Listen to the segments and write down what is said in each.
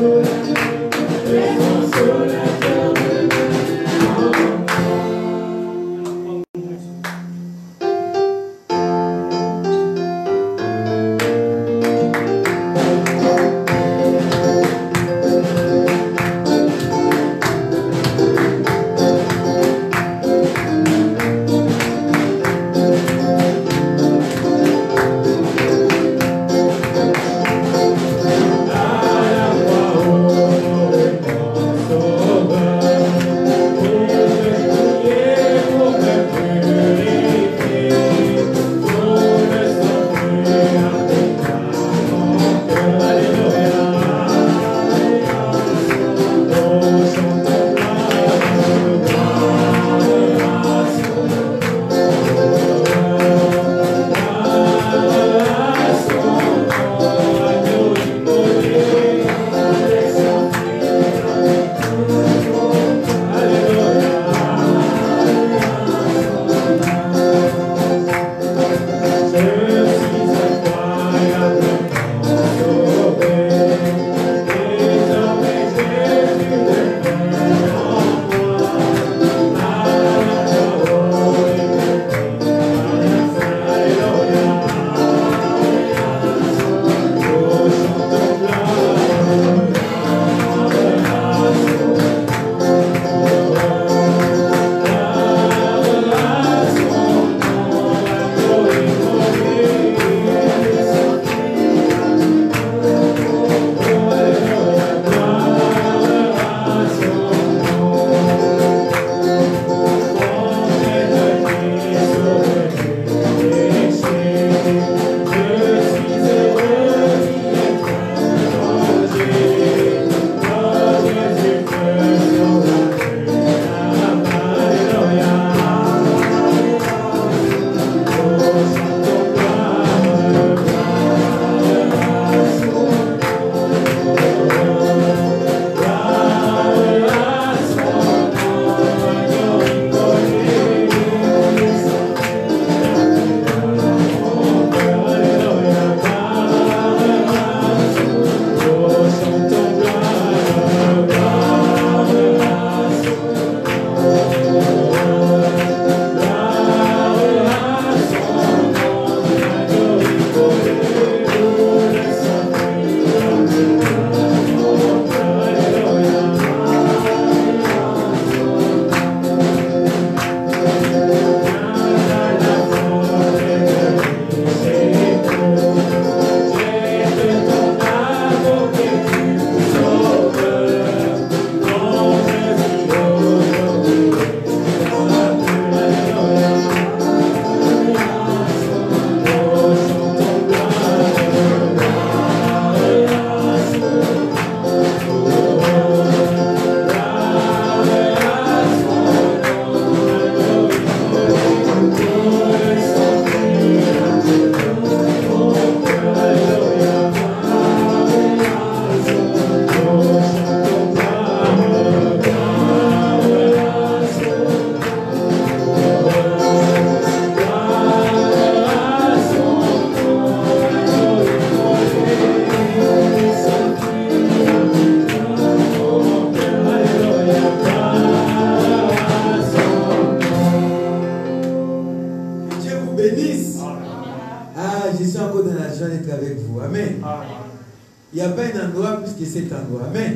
Il n'y a pas un endroit plus que cet endroit. Amen.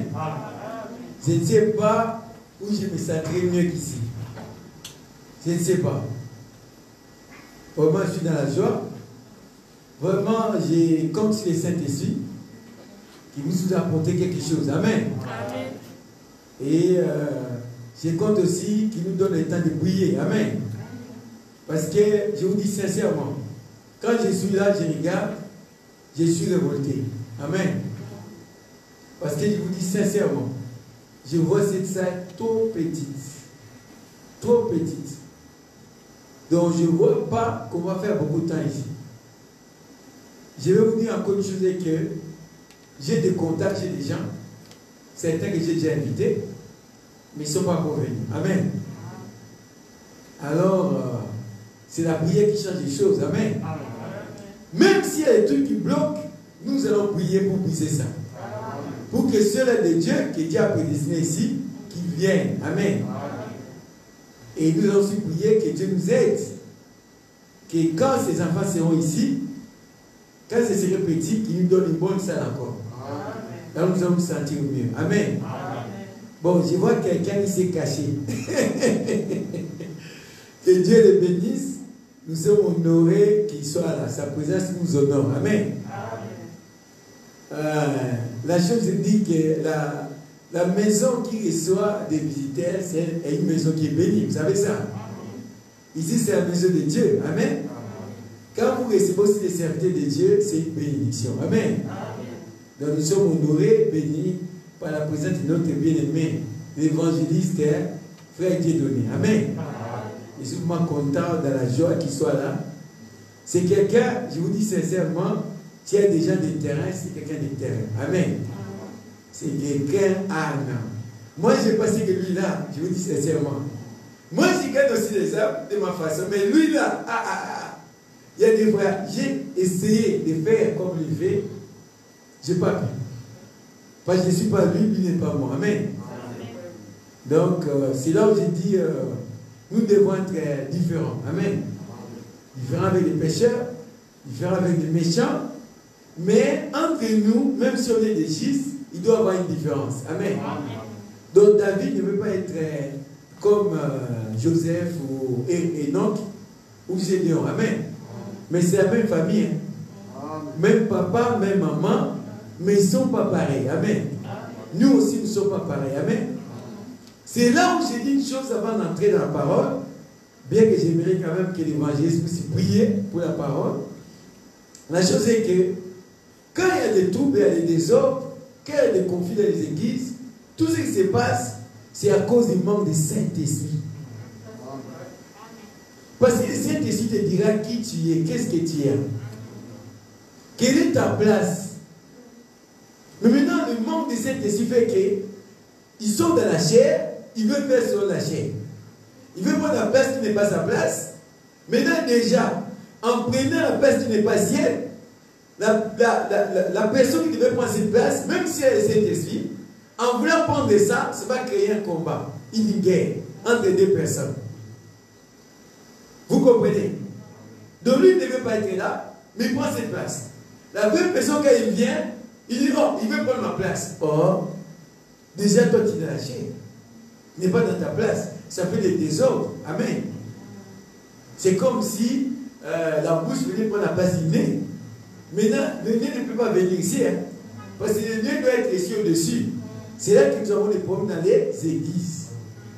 Je ne sais pas où je me sentirais mieux qu'ici. Je ne sais pas. Vraiment, je suis dans la joie. Vraiment, j'ai compte sur le Saint-Esprit qui vous a apporté quelque chose. Amen. Amen. Et je compte aussi qu'il nous donne le temps de prier. Amen. Parce que je vous dis sincèrement, quand je suis là, je regarde, je suis révolté. Amen. Parce que je vous dis sincèrement, je vois cette salle trop petite. Trop petite. Donc je ne vois pas qu'on va faire beaucoup de temps ici. Je vais vous dire encore une chose, que j'ai des contacts chez des gens, certains que j'ai déjà invités, mais ils ne sont pas encore venus. Amen. Alors, c'est la prière qui change les choses. Amen. Même s'il y a des trucs qui bloquent, nous allons prier pour briser ça. Pour que ceux-là de Dieu, que Dieu a prédestiné ici, qu'ils viennent. Amen. Et nous allons aussi prier que Dieu nous aide. Que quand ces enfants seront ici, quand ce serait petit, qu'ils nous donnent une bonne salle encore. Là, nous allons nous sentir mieux. Amen. Bon, je vois quelqu'un qui s'est caché. Que Dieu le bénisse. Nous sommes honorés qu'il soit là. Sa présence nous honore. Amen. La chose dit que la maison qui reçoit des visiteurs, c'est une maison qui est bénie. Vous savez ça? Ici, c'est la maison de Dieu. Amen. Quand vous recevez aussi des serviteurs de Dieu, c'est une bénédiction. Amen. Donc nous sommes honorés, bénis par la présence de notre bien-aimé, l'évangéliste, frère Dieudonné. Amen. Je suis vraiment content dans la joie qu'il soit là. C'est quelqu'un, je vous dis sincèrement, qui a déjà des terrains, c'est quelqu'un de terrain. Amen. C'est quelqu'un âme. Moi, je n'ai pas ce que lui là, je vous dis sincèrement. Moi, je gagne aussi les âmes de ma façon, mais lui là, il y a des fois, j'ai essayé de faire comme il fait, je n'ai pas pu. Parce que je ne suis pas lui, lui n'est pas moi. Amen. Donc, c'est là où j'ai dit, nous devons être différents. Amen. Différents avec les pécheurs, différents avec les méchants, mais entre nous, même si on est des schistes, il doit y avoir une différence. Amen. Donc David ne veut pas être comme Joseph ou Enoch ou Gédéon. Amen. Mais c'est la même famille. Hein. Même papa, même maman, mais ils ne sont pas pareils. Amen. Nous aussi, nous ne sommes pas pareils. Amen. C'est là où j'ai dit une chose avant d'entrer dans la parole, bien que j'aimerais quand même que l'évangéliste puisse prier pour la parole. La chose est que quand il y a des troubles, il y a des désordres, quand il y a des conflits dans les églises, tout ce qui se passe, c'est à cause du manque de Saint-Esprit. Parce que le Saint-Esprit te dira qui tu es, qu'est-ce que tu es. Quelle est ta place? Mais maintenant, le manque de Saint-Esprit fait qu'ils sont dans la chair, ils veulent faire sur la chair. Ils veulent prendre la place qui n'est pas sa place. Maintenant, déjà, en prenant la place qui n'est pas sienne, la personne qui devait prendre cette place, même si elle est Saint-Esprit, en voulant prendre ça, ça va créer un combat, une guerre entre deux personnes. Vous comprenez? Donc lui ne devait pas être là, mais il prend cette place. La même personne, quand il vient, il dit, oh, il veut prendre ma place. Or, déjà toi tu es dans la chair. Il n'est pas dans ta place. Ça fait des désordres. Amen. C'est comme si la bouche venait prendre la place du nez. Maintenant, le nez ne peut pas venir ici. Hein, parce que le nez doit être ici au-dessus. C'est là que nous avons des problèmes dans les églises.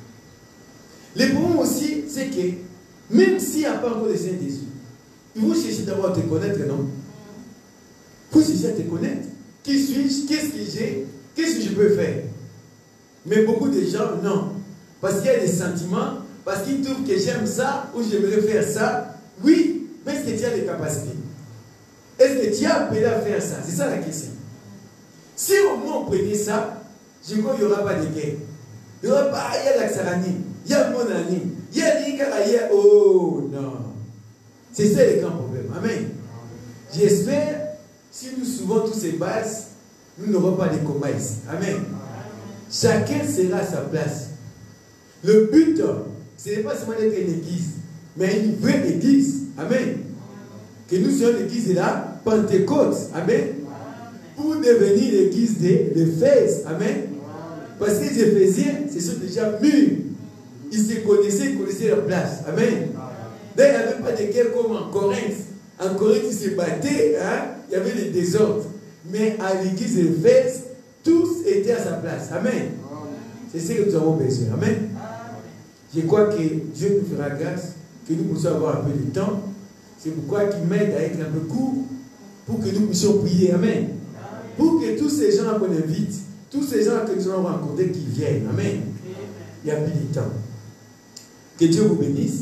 Les problèmes aussi, c'est que même s'il n'y a pas encore de Saint-Esprit, il faut chercher d'abord à te connaître, non? Il faut chercher à te connaître. Qui suis-je? Qu'est-ce que j'ai? Qu'est-ce que je peux faire? Mais beaucoup de gens, non. Parce qu'il y a des sentiments, parce qu'ils trouvent que j'aime ça ou j'aimerais faire ça. Oui, mais est-ce que tu as des capacités? Est-ce que tu as appelé à faire ça? C'est ça la question. Si au moins on prenait ça, je crois qu'il n'y aura pas de guerre. Il n'y aura pas, il y a l'Axarani, il y a mon ami, il y a l'Ikaraïa. Oh non. C'est ça le grand problème. Amen. J'espère, si nous suivons toutes ces bases, nous n'aurons pas de combat ici. Amen. Chacun sera à sa place. Le but, ce n'est pas seulement d'être une église, mais une vraie église. Amen. Que nous soyons l'église de la Pentecôte. Amen. Pour devenir l'église d'Éphèse. Amen. Parce que les Éphésiens, ce sont déjà mûrs. Ils se connaissaient, ils connaissaient leur place. Amen. D'ailleurs, il n'y avait pas de guerre comme en Corinthe. En Corinthe, ils se battaient, hein? Il y avait des désordres. Mais à l'église d'Éphèse, tous étaient à sa place. Amen. C'est ce que nous avons besoin. Amen. Je crois que Dieu nous fera grâce, que nous puissions avoir un peu de temps. C'est pourquoi il m'aide à être un peu court pour que nous puissions prier. Amen. Pour que tous ces gens qu'on invite, tous ces gens que nous allons rencontrer, qui viennent. Amen. Il n'y a plus de temps. Que Dieu vous bénisse.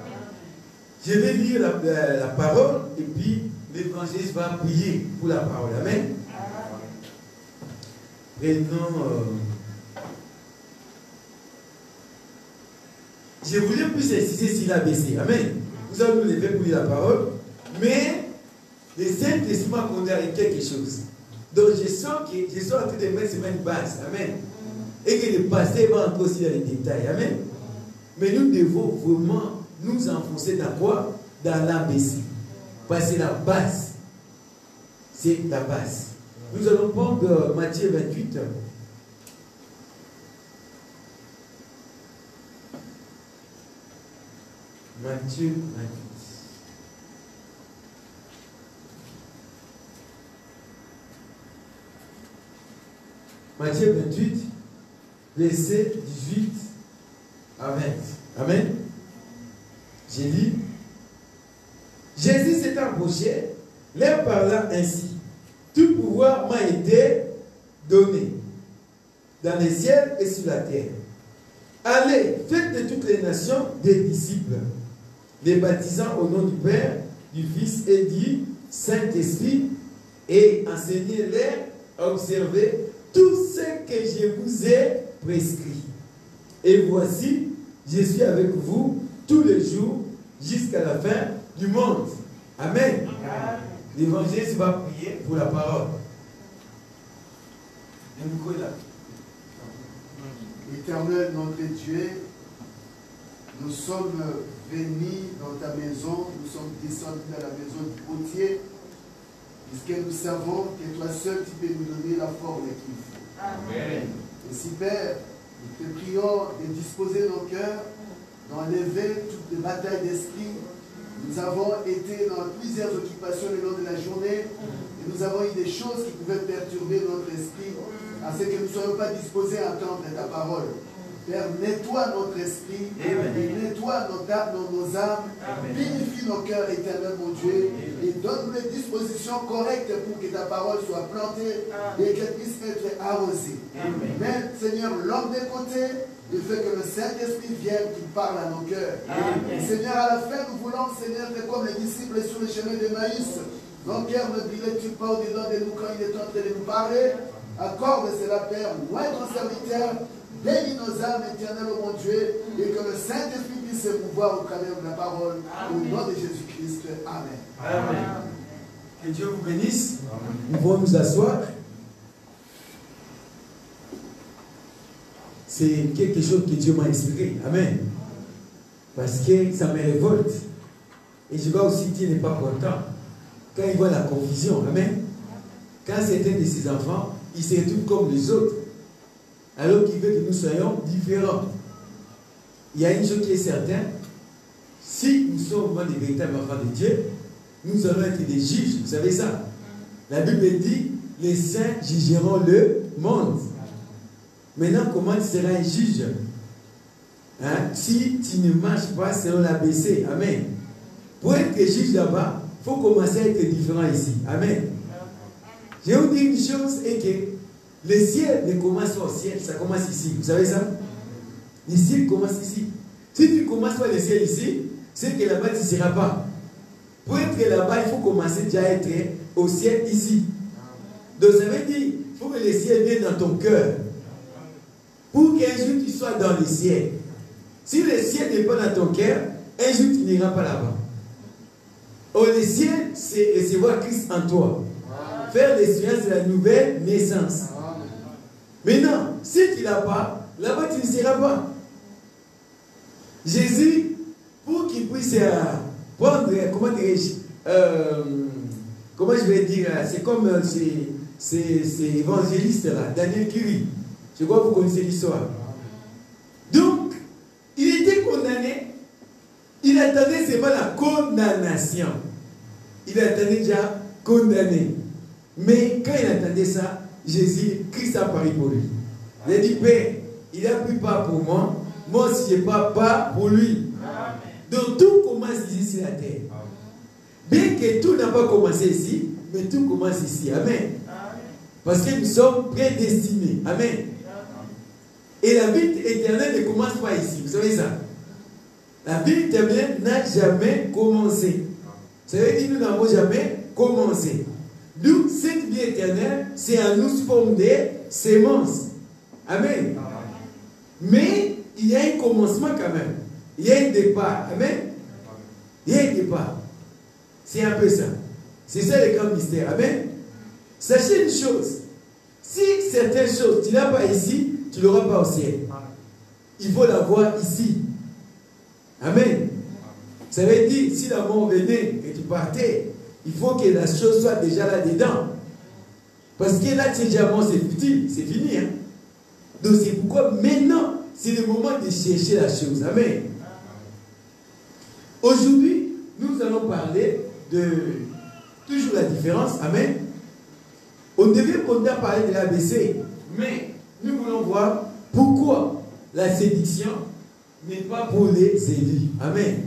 Je vais lire la parole et puis l'évangéliste va prier pour la parole. Amen. Prenons. Je voulais plus insister sur l'ABC. Amen. Vous allez nous lever pour lire la parole. Mais le Saint-Esprit m'a condamné quelque chose. Donc je sens que je suis en train de mettre sur une base. Amen. Et que le pasteur va entrer aussi dans les détails. Amen. Mais nous devons vraiment nous enfoncer dans quoi? Dans l'ABC. Parce que c'est la base. C'est la base. Nous allons prendre Matthieu 28. Matthieu 28. Matthieu 28, verset 18 à 20. Amen. J'ai dit, Jésus s'est approché, leur parla ainsi. Tout pouvoir m'a été donné dans les ciels et sur la terre. Allez, faites de toutes les nations des disciples, les baptisant au nom du Père, du Fils et du Saint-Esprit, et enseignez-les à observer tout ce que je vous ai prescrit. Et voici, je suis avec vous tous les jours jusqu'à la fin du monde. Amen. L'évangéliste va prier pour la parole. Le micro est là. Éternel notre Dieu, nous sommes venus dans ta maison, nous sommes descendus dans la maison du potier, puisque nous savons que toi seul tu peux nous donner la forme qu'il faut. Amen. Ainsi, Père, nous te prions de disposer nos cœurs, d'enlever toutes les batailles d'esprit. Nous avons été dans plusieurs occupations le long de la journée et nous avons eu des choses qui pouvaient perturber notre esprit, à ce que nous ne soyons pas disposés à entendre ta parole. Père, nettoie notre esprit, et nettoie nos âmes, purifie nos cœurs, éternel mon Dieu, et donne-nous les dispositions correctes pour que ta parole soit plantée et qu'elle puisse être arrosée. Mais, Seigneur, l'homme des côtés, il fait que le Saint-Esprit vienne, qu'il parle à nos cœurs. Et Seigneur, à la fin, nous voulons, Seigneur, que comme les disciples sur le chemin de Maïs, nos cœurs ne brillent-ils pas au-dedans de nous quand il est en train de nous parler? Accorde cela, Père, loin ton serviteur, bénis nos âmes, éternel, ô mon Dieu, et que le Saint-Esprit puisse se mouvoir au travers de la parole, au nom de Jésus-Christ. Amen. Amen. Que Dieu vous bénisse. Nous pouvons nous asseoir. C'est quelque chose que Dieu m'a inspiré. Amen. Parce que ça me révolte. Et je vois aussi Dieu n'est pas content quand il voit la confusion. Amen. Quand certains de ses enfants, ils se retrouvent comme les autres, alors qu'il veut que nous soyons différents. Il y a une chose qui est certaine, si nous sommes vraiment des véritables enfants de Dieu, nous allons être des juges, vous savez ça. La Bible dit, les saints jugeront le monde. Maintenant, comment tu seras un juge? Hein? Si tu ne marches pas selon l'ABC, amen. Pour être juge là-bas, il faut commencer à être différent ici, amen. Je vais vous dire une chose, et que le ciel ne commence pas au ciel, ça commence ici. Vous savez ça? Le ciel commence ici. Si tu ne commences pas le ciel ici, c'est que là-bas tu ne seras pas. Pour être là-bas, il faut commencer déjà à être au ciel ici. Donc ça veut dire, il faut que le ciel vienne dans ton cœur. Pour qu'un jour tu sois dans le ciel. Si le ciel n'est pas dans ton cœur, un jour tu n'iras pas là-bas. Oh, le ciel, c'est recevoir Christ en toi. Faire l'expérience de la nouvelle naissance. Maintenant, si tu ne l'as pas, là-bas tu ne seras pas. Jésus, pour qu'il puisse prendre, comment dirais-je, comment je vais dire, c'est comme ces évangélistes-là, Daniel Curie. Je crois que vous connaissez l'histoire. Donc, il était condamné, il attendait seulement la condamnation. Il attendait déjà condamné. Mais quand il attendait ça, Jésus, Christ a parlé pour lui. Il a dit, Père, il a pris part pour moi, moi aussi je n'ai pas pour lui. Amen. Donc tout commence ici sur la terre. Bien que tout n'a pas commencé ici, mais tout commence ici. Amen. Parce que nous sommes prédestinés. Amen. Et la vie éternelle ne commence pas ici. Vous savez ça? La vie éternelle n'a jamais commencé. Ça veut dire que nous n'avons jamais commencé. D'où cette vie éternelle, c'est en nous forme des semences. Amen. Mais il y a un commencement quand même. Il y a un départ. Amen. Il y a un départ. C'est un peu ça. C'est ça le grand mystère. Amen. Sachez une chose. Si certaines choses, tu n'as pas ici, tu ne l'auras pas au ciel. Il faut l'avoir ici. Amen. Ça veut dire, si la mort venait et tu partais, il faut que la chose soit déjà là-dedans. Parce que là, tu es déjà mort, c'est futile, c'est fini. Hein? Donc c'est pourquoi maintenant, c'est le moment de chercher la chose. Amen. Aujourd'hui, nous allons parler de toujours la différence. Amen. On devait continuer à parler de l'ABC, mais nous voulons voir pourquoi la séduction n'est pas pour les élus. Amen.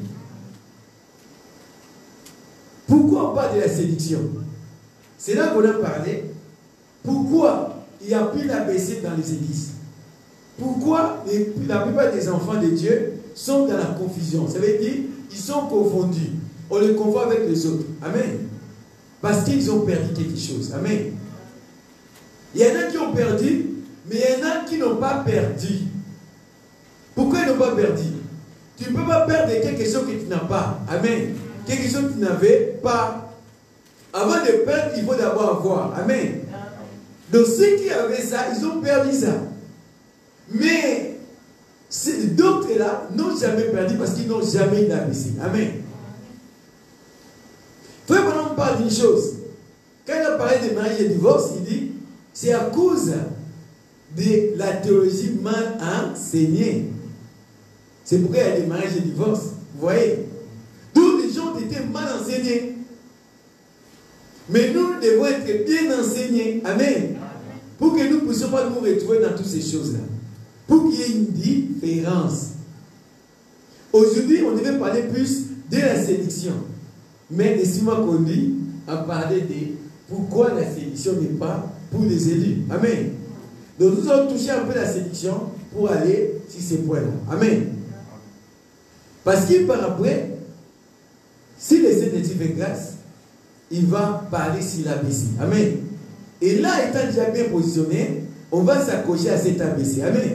Pourquoi on parle de la séduction? C'est là qu'on a parlé. Pourquoi il n'y a plus l'ABC dans les églises? Pourquoi la plupart des enfants de Dieu sont dans la confusion? Ça veut dire ils sont confondus. On les confond avec les autres. Amen. Parce qu'ils ont perdu quelque chose. Amen. Il y en a qui ont perdu, mais il y en a qui n'ont pas perdu. Pourquoi ils n'ont pas perdu? Tu ne peux pas perdre quelque chose que tu n'as pas. Amen. Quelque chose que tu n'avais pas. Avant de perdre, il faut d'abord avoir. Amen. Donc ceux qui avaient ça, ils ont perdu ça. Mais d'autres là n'ont jamais perdu parce qu'ils n'ont jamais eu l'ABC. Amen. Frère, maintenant on parle d'une chose. Quand il a parlé de mariage et de divorce, il dit c'est à cause de la théologie mal enseignée. C'est pourquoi il y a des mariages et des divorces. Vous voyez? Tous les gens étaient mal enseignés. Mais nous devons être bien enseignés. Amen. Pour que nous ne puissions pas nous retrouver dans toutes ces choses-là. Pour qu'il y ait une différence. Aujourd'hui, on devait parler plus de la séduction. Mais laissez-moi conduire à parler de pourquoi la séduction n'est pas pour les élus. Amen. Donc nous allons toucher un peu la séduction pour aller sur ces points-là. Amen. Parce qu'il par après, si le Saint-Esprit fait grâce, il va parler sur l'ABC. Amen. Et là, étant déjà bien positionné, on va s'accrocher à cet ABC. Amen.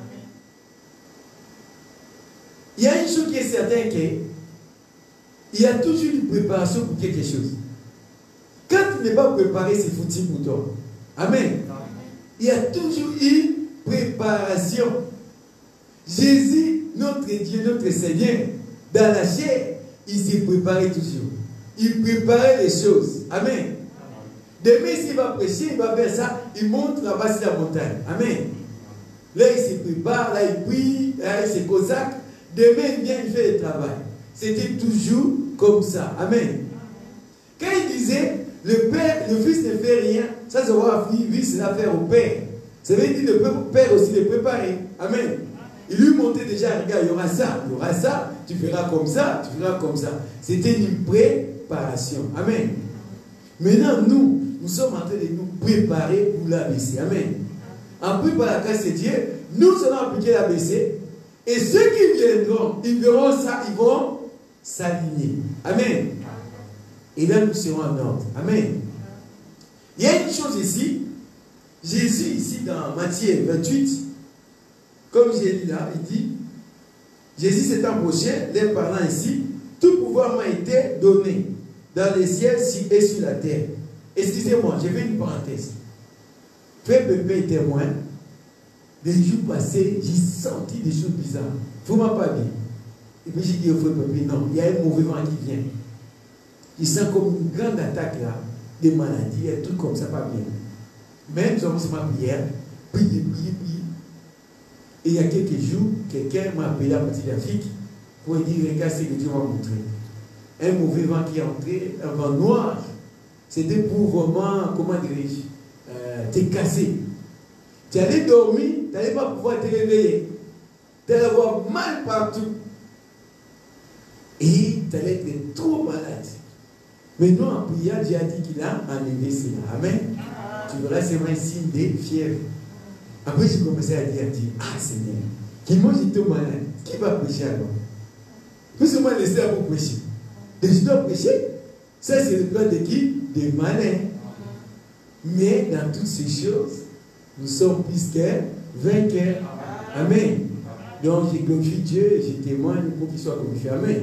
Il y a une chose qui est certaine, il y a toujours une préparation pour quelque chose. Quand tu n'es pas préparé, c'est foutu pour toi. Amen. Il y a toujours une préparation. Jésus, notre Dieu, notre Seigneur, dans la chair, il s'est préparé toujours. Il préparait les choses. Amen. Demain, s'il va prêcher, il va faire ça, il monte là-bas sur la montagne. Amen. Là, il se prépare, là, il prie, là, il se consacre. Demain, il vient, il fait le travail. C'était toujours comme ça. Amen. Quand il disait, le Père, le Fils ne fait rien, ça se voit, Fils l'a faire au Père. Ça veut dire le Père aussi le préparer. Amen. Il lui montrait déjà, regarde, il y aura ça, tu feras comme ça, tu feras comme ça. C'était une préparation. Amen. Maintenant, nous sommes en train de nous préparer pour l'ABC. Amen. En plus, par la grâce de Dieu, nous allons appliquer l'ABC. Et ceux qui viendront, ils verront ça, ils vont s'aligner. Amen. Et là, nous serons en ordre. Amen. Il y a une chose ici. Jésus, ici, dans Matthieu 28, comme j'ai dit là, il dit, Jésus s'est approché, les parlant ici, tout pouvoir m'a été donné dans les ciels et sur la terre. Excusez-moi, j'ai fait une parenthèse. Frère Pépé est témoin. Les jours passés, j'ai senti des choses bizarres. Il ne faut pas bien. Et puis j'ai dit au frère Pépé, non, il y a un mauvais vent qui vient. Il sent comme une grande attaque là, des maladies, un truc comme ça, pas bien. Même nous avons fait ma prière, prier. Et il y a quelques jours, quelqu'un m'a appelé à partir d'Afrique pour dire, regarde ce que Dieu m'a montré. Un mauvais vent qui est entré, un vent noir. C'était pour vraiment, comment dirais-je, te casser. Tu allais dormir, tu n'allais pas pouvoir te réveiller. Tu allais avoir mal partout. Et tu allais être trop malade. Maintenant, en prière, Dieu a dit qu'il a enlevé cela. Amen. Tu verras, c'est un signe de fièvre. Après, j'ai commencé à dire, ah Seigneur, qui moi j'étais malade, qui va prêcher alors? Plus ou moins laisser à vous prêcher. Donc je dois prêcher. Ça, c'est le plan de qui? Des malins. Mais dans toutes ces choses, nous sommes plus que vainqueurs. Amen. Donc, j'ai glorifié Dieu et je témoigne pour qu'il soit glorifié. Amen.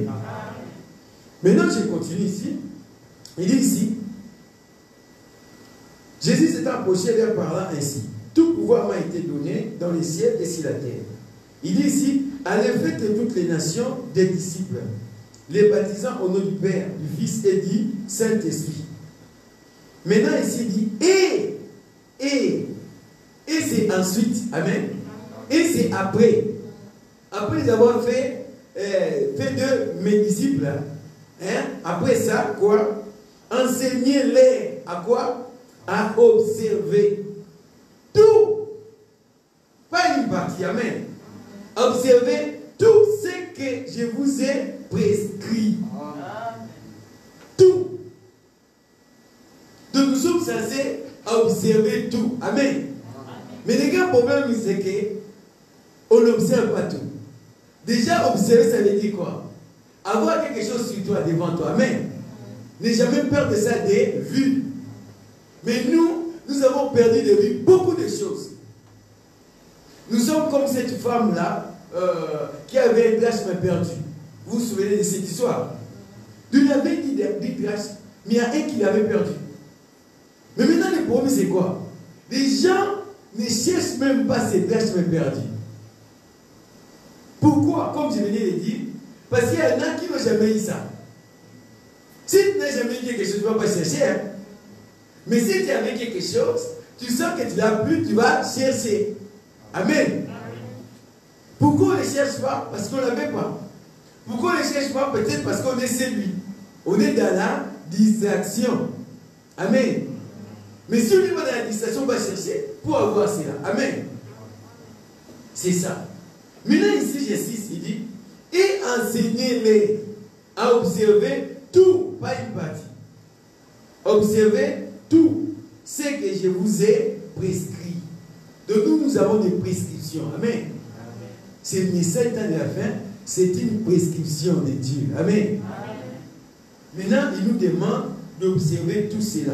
Maintenant, je continue ici. Il dit ici, Jésus s'est approché leur parlant ainsi. Tout pouvoir m'a été donné dans les ciels et sur la terre. Il dit ici, allez faites toutes les nations des disciples, les baptisant au nom du Père, du Fils et du Saint-Esprit. Maintenant ici il dit, et c'est ensuite, amen, et c'est après. Après les avoir fait de mes disciples, hein, après ça, quoi? Enseignez-les à quoi? À observer tout. Pas une partie, amen. Observez tout ce que je vous ai prescrit. Tout. Donc nous sommes censés observer tout. Amen. Mais le grand problème, c'est qu'on n'observe pas tout. Déjà, observer, ça veut dire quoi? Avoir quelque chose sur toi, devant toi. Amen. N'aie jamais peur de ça, des vues. Mais nous avons perdu de vue beaucoup de choses. Nous sommes comme cette femme-là qui avait un drachme perdu. Vous vous souvenez de cette histoire? Il avait dit des drachmes, mais il y a un qui l'avait perdu. Mais maintenant, le problème, c'est quoi? Les gens ne cherchent même pas ces drachmes perdus. Pourquoi? Comme je venais de dire, parce qu'il y en a qui n'ont jamais eu ça. Si tu n'as jamais eu quelque chose, tu ne vas pas chercher. Hein? Mais si tu avais quelque chose, tu sens que tu l'as plus, tu vas chercher. Amen. Pourquoi on ne cherche pas? Parce qu'on ne l'avait pas. Pourquoi on ne cherche pas? Peut-être parce qu'on est séduit. On est dans la distraction. Amen. Mais si on est dans la distraction, on va chercher pour avoir cela. Amen. C'est ça. Maintenant ici, j'insiste, il dit, et enseignez-les à observer tout, pas une partie. Observez tout ce que je vous ai prescrit. Donc nous avons des prescriptions. Amen. C'est le message de la fin, c'est une prescription de Dieu. Amen. Maintenant, il nous demande d'observer tout cela.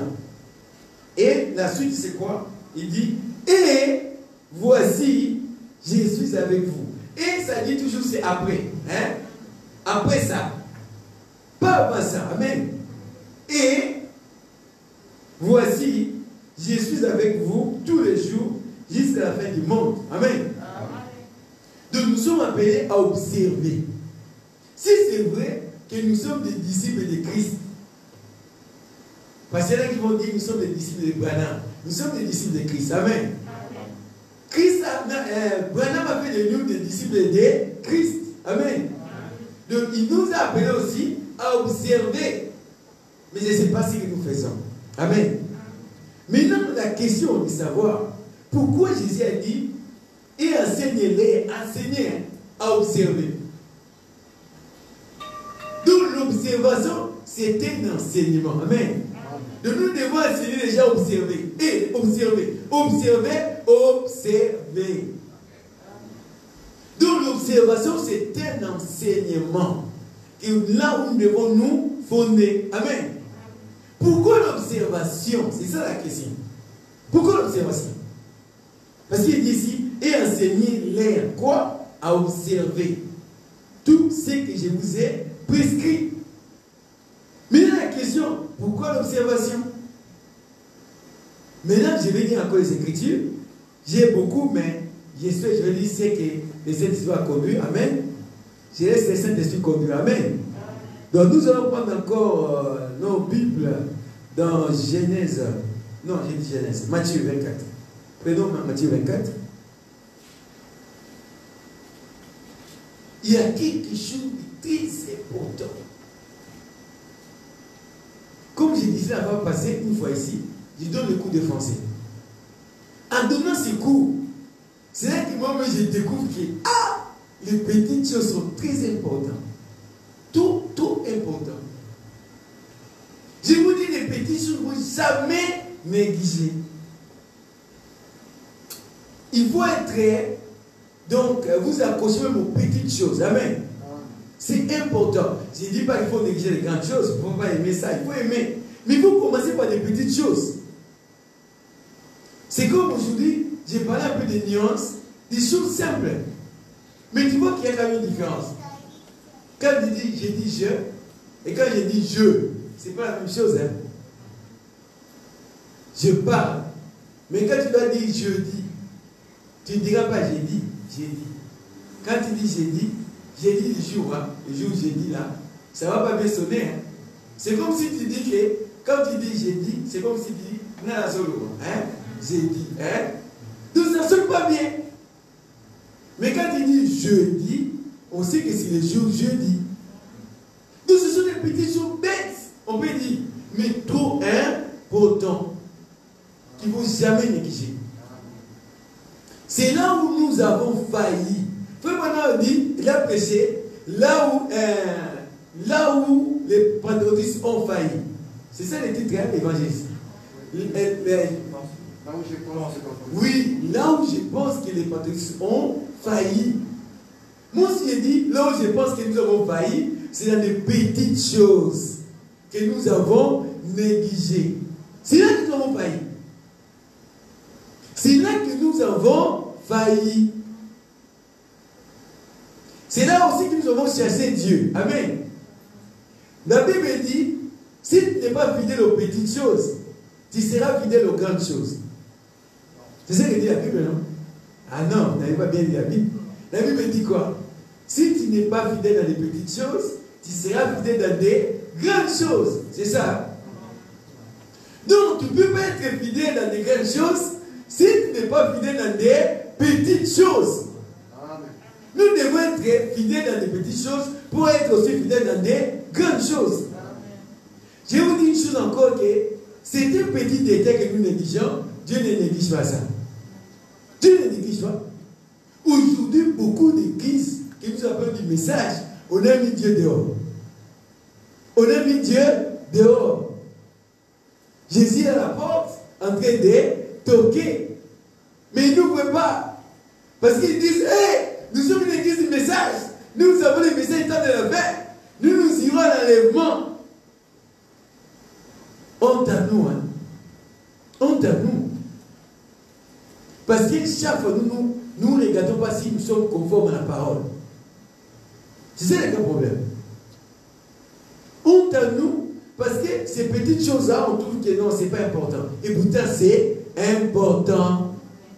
Et la suite, c'est quoi? Il dit, et voici, je suis avec vous. Et ça dit toujours, c'est après. Hein? Après ça. Pas avant ça. Amen. Et voici, je suis avec vous tous les jours jusqu'à la fin du monde. Amen. Donc nous sommes appelés à observer. Si c'est vrai que nous sommes des disciples de Christ, parce qu'il y en a qui vont dire que nous sommes des disciples de Branham, nous sommes des disciples de Christ. Amen. Branham a fait de nous des disciples de Christ. Amen. Donc il nous a appelés aussi à observer. Mais je ne sais pas ce que nous faisons. Amen. Maintenant, la question est de savoir pourquoi Jésus a dit et enseignez-les, enseignez à observer. Donc l'observation, c'est un enseignement. Amen. Donc nous devons enseigner les gens à observer. Et observer, observer, observer. Donc l'observation, c'est un enseignement. Et là où nous devons nous fonder. Amen. Pourquoi l'observation? C'est ça la question. Pourquoi l'observation? Parce qu'il dit ici, et enseignez-les quoi? À observer tout ce que je vous ai prescrit. Mais là, la question, pourquoi l'observation? Maintenant, je vais dire encore les Écritures. J'ai beaucoup, mais je vais dire ce que le Saint-Esprit a conduit. Amen. Je laisse le Saint-Esprit conduire. Amen. Donc, nous allons prendre encore nos Bibles dans Genèse. Non, j'ai dit Genèse. Matthieu 24. Prenons Matthieu 24. Il y a quelque chose de très important. Comme je disais la fois passée, une fois ici, je donne le cours de français. En donnant ce cours, c'est là que moi-même je découvre que les petites choses sont très importantes. Tout important. Je vous dis, les petites choses, il ne faut jamais négliger. Il faut être, donc, vous accrochez même aux petites choses. Amen. C'est important. Je ne dis pas qu'il faut négliger les grandes choses. Il ne faut pas aimer ça. Il faut aimer. Mais il faut commencer par des petites choses. C'est comme aujourd'hui, j'ai parlé un peu des nuances, des choses simples. Mais tu vois qu'il y a quand même une différence. Quand j'ai dit je, et quand j'ai dit je, c'est pas la même chose. Hein? Je parle. Mais quand tu dois dire jeudi, tu ne diras pas jeudi, jeudi. Quand tu dis jeudi le jour, hein, le jour jeudi là, ça ne va pas bien sonner. Hein. C'est comme si tu dis que, quand tu dis jeudi, c'est comme si tu dis, Nala Solo, hein, jeudi, hein. Donc ça ne sonne pas bien. Mais quand tu dis jeudi, on sait que c'est le jour jeudi. Donc ce sont des petites choses bêtes, on peut dire, mais trop importantes, qui ne vont jamais négliger. C'est là où nous avons failli. Frère Branham dit, il a prêché, là où les pentecôtistes ont failli. C'est ça le titre, hein, l'évangéliste. Là où je pense, oui, là où je pense que les pentecôtistes ont failli. Moi aussi j'ai dit, là où je pense que nous avons failli, c'est dans des petites choses que nous avons négligées. C'est là que nous avons failli. C'est là que nous avons failli. C'est là aussi que nous avons cherché Dieu. Amen. La Bible dit, si tu n'es pas fidèle aux petites choses, tu seras fidèle aux grandes choses. C'est ça que dit la Bible, non? Ah non, vous n'avez pas bien lu la Bible. La Bible dit quoi? Si tu n'es pas fidèle dans les petites choses, tu seras fidèle dans des grandes choses. C'est ça. Donc, tu ne peux pas être fidèle dans des grandes choses si tu n'es pas fidèle dans des petites choses. Amen. Nous devons être fidèles dans des petites choses pour être aussi fidèles dans des grandes choses. Je vous dis une chose encore, que c'est un petit détail que nous négligeons. Dieu ne néglige pas ça. Dieu ne néglige pas. Aujourd'hui, beaucoup d'églises qui nous appellent du message, on a mis Dieu dehors. On a mis Dieu dehors. Jésus est à la porte en train de toquer. Mais ils n'ouvrent pas. Parce qu'ils disent, hey, nous sommes une église du message. Nous avons le message temps de la paix. Nous irons à l'enlèvement. Honte à nous, hein. Honte à nous. Parce que chaque fois, nous ne regardons pas si nous sommes conformes à la parole. C'est ça le problème. Honte à nous, parce que ces petites choses-là, on trouve que non, ce n'est pas important. Et pourtant, c'est important.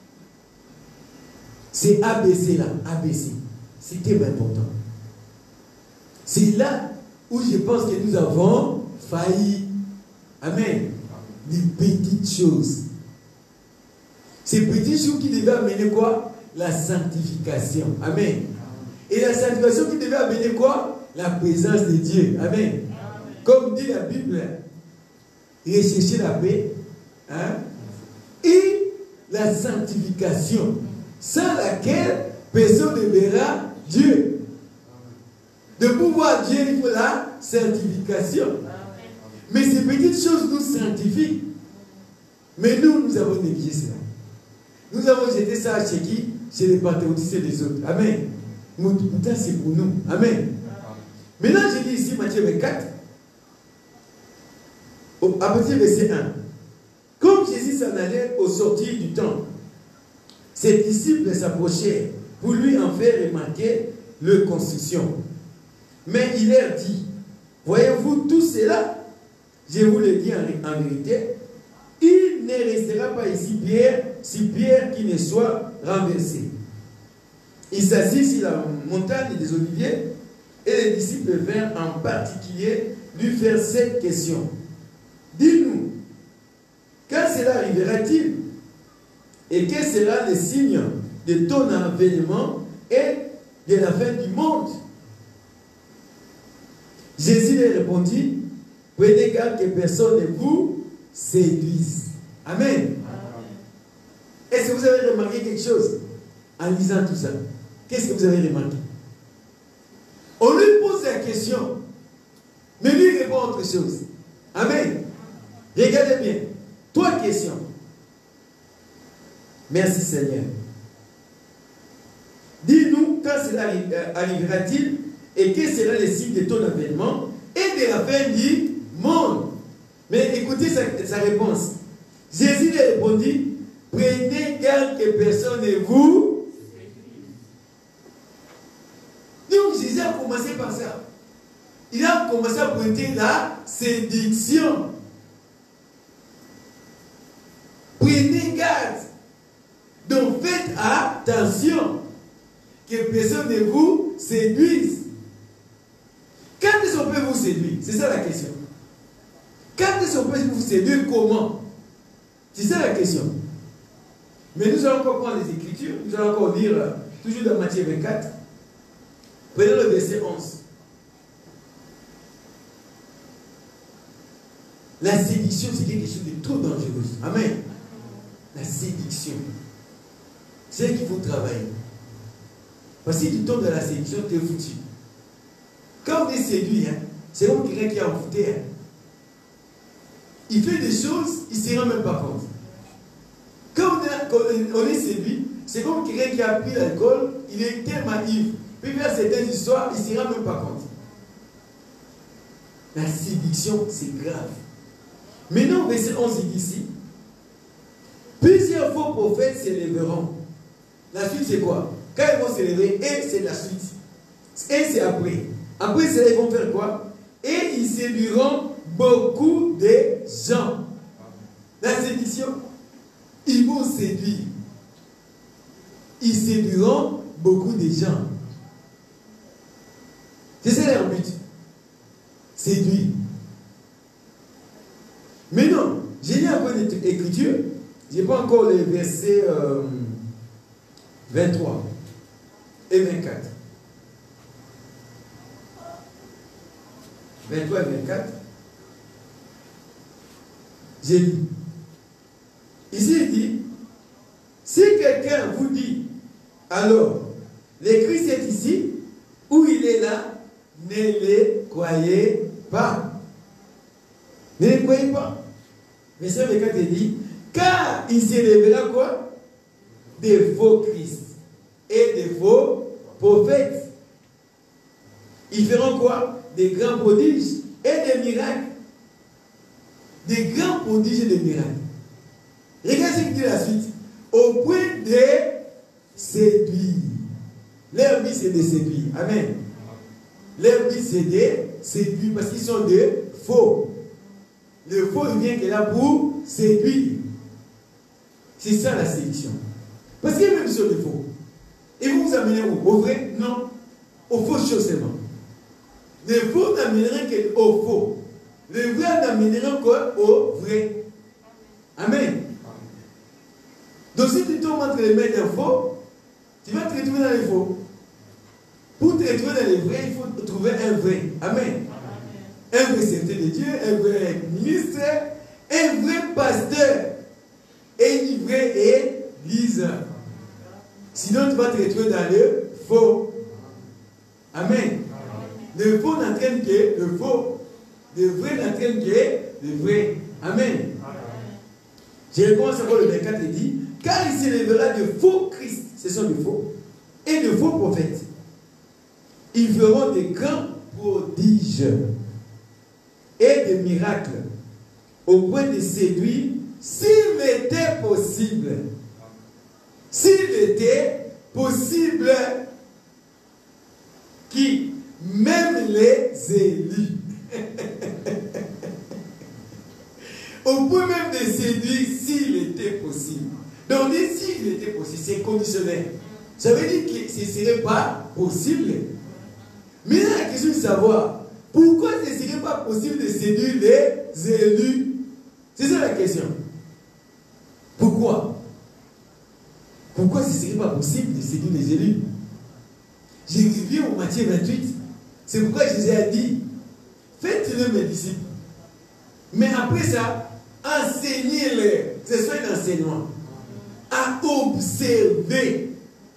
C'est ABC là, ABC. C'était important. C'est là où je pense que nous avons failli. Amen. Des petites choses. Ces petites choses qui devaient amener quoi? La sanctification. Amen. Et la sanctification qui devait amener quoi? La présence de Dieu. Amen. Comme dit la Bible, rechercher la paix, hein? Et la sanctification, sans laquelle personne ne verra Dieu. De pouvoir Dieu, il faut la sanctification. Mais ces petites choses nous sanctifient. Mais nous avons négligé cela. Nous avons jeté ça chez qui? Chez les pentecôtistes et les autres. Amen. Pourtant, c'est pour nous. Amen. Maintenant, je lis ici Matthieu 24, à partir du verset 1. Comme Jésus s'en allait au sortir du temple, ses disciples s'approchèrent pour lui en faire remarquer leur construction. Mais il leur dit, voyez-vous tout cela? Je vous le dis en vérité, il ne restera pas ici si pierre qui ne soit renversée. Il s'assit sur la montagne des Oliviers et les disciples vinrent en particulier lui faire cette question. Dis-nous, quand cela arrivera-t-il? Et quel sera le signe de ton avènement et de la fin du monde? Jésus leur répondit, prenez garde que personne ne vous séduise. Amen. Est-ce que vous avez remarqué quelque chose en lisant tout ça? Qu'est-ce que vous avez remarqué? On lui pose la question, mais lui répond autre chose. Amen. Regardez bien. 3 questions. Merci Seigneur. Dis-nous quand cela arrivera-t-il et quel sera le signe de ton avènement et de la fin du monde. Mais écoutez sa réponse. Jésus lui répondit, prenez garde que personne ne vous... Donc Jésus a commencé par ça. Il a commencé à pointer la séduction. Prenez garde que personne ne vous séduise. Quand est-ce qu'on peut vous séduire? C'est ça la question. Quand est-ce qu'on peut vous séduire? Comment? C'est ça la question. Mais nous allons encore prendre les Écritures. Nous allons encore lire toujours dans Matthieu 24. Prenez le verset 11. La séduction, c'est quelque chose de trop dangereux. Amen. La séduction. C'est qu'il faut travailler. Parce que si tu tombes dans la séduction, tu es foutu. Quand on est séduit, hein, c'est comme quelqu'un qui est envoûté. Hein. Il fait des choses, il ne se rend même pas compte. Quand on est séduit, c'est comme quelqu'un qui a pris l'alcool, il est tellement ivre. Puis vers certaines histoires, il ne se rend même pas compte. La séduction, c'est grave. Maintenant, verset 11, il dit ici, plusieurs faux prophètes s'élèveront. La suite, c'est quoi? Quand ils vont s'élever, et c'est la suite. Et c'est après. Après, ils vont faire quoi? Et ils séduiront beaucoup de gens. La séduction, ils vont séduire. Ils séduiront beaucoup de gens. C'est ça leur but. Séduire. Mais non, j'ai lu encore l'écriture. Je n'ai pas encore les versets 23 et 24. 23 et 24. J'ai lu. Ici, il dit, si quelqu'un vous dit, alors, le Christ est ici, ou il est là, ne le croyez pas. Ne le croyez pas. Verset 24 dit, car il s'élèvera quoi? Des faux Christ et des faux prophètes. Ils feront quoi? Des grands prodiges et des miracles. Des grands prodiges et des miracles. Regardez ce qu'il dit la suite. Au point de séduire. Leur but c'est de séduire. Amen. Leur but c'est de séduire parce qu'ils sont des faux. Le faux il vient qu'il est là pour séduire. C'est ça la séduction. Parce qu'il y a même sur le faux. Ils vont vous amener où? Au vrai? Non. Aux fausses choses seulement. Les faux n'amèneront qu'au faux. Les vrais n'amèneront qu'au vrai. Amen. Donc si tu tombes entre les mains d'un faux, tu vas te retrouver dans les faux. Pour te retrouver dans les vrais, il faut trouver un vrai. Amen. Un vrai serviteur de Dieu, un vrai ministre, un vrai pasteur et une vraie église. Sinon, tu vas te retrouver dans le faux. Amen. Le faux n'entraîne que le faux. Le vrai n'entraîne que le vrai. Amen. Je recommence encore le 24 et dit, car il s'élèvera de faux Christ, ce sont de faux, et de faux prophètes. Ils feront des grands prodiges et des miracles au point de séduire, s'il était possible. S'il était possible, qui même les élus. Au point même de séduire s'il était possible. Donc, s'il était possible, c'est conditionnel. Ça veut dire que ce ne serait pas possible. Mais là, la question est de savoir pourquoi ce ne serait pas possible de séduire les élus. C'est ça la question. Pourquoi? Pourquoi ce ne serait pas possible de séduire les élus? J'ai reviens au Matthieu 28. C'est pourquoi Jésus a dit, faites-le mes disciples. Mais après ça, enseignez-les. C'est ça l'enseignement. À observer.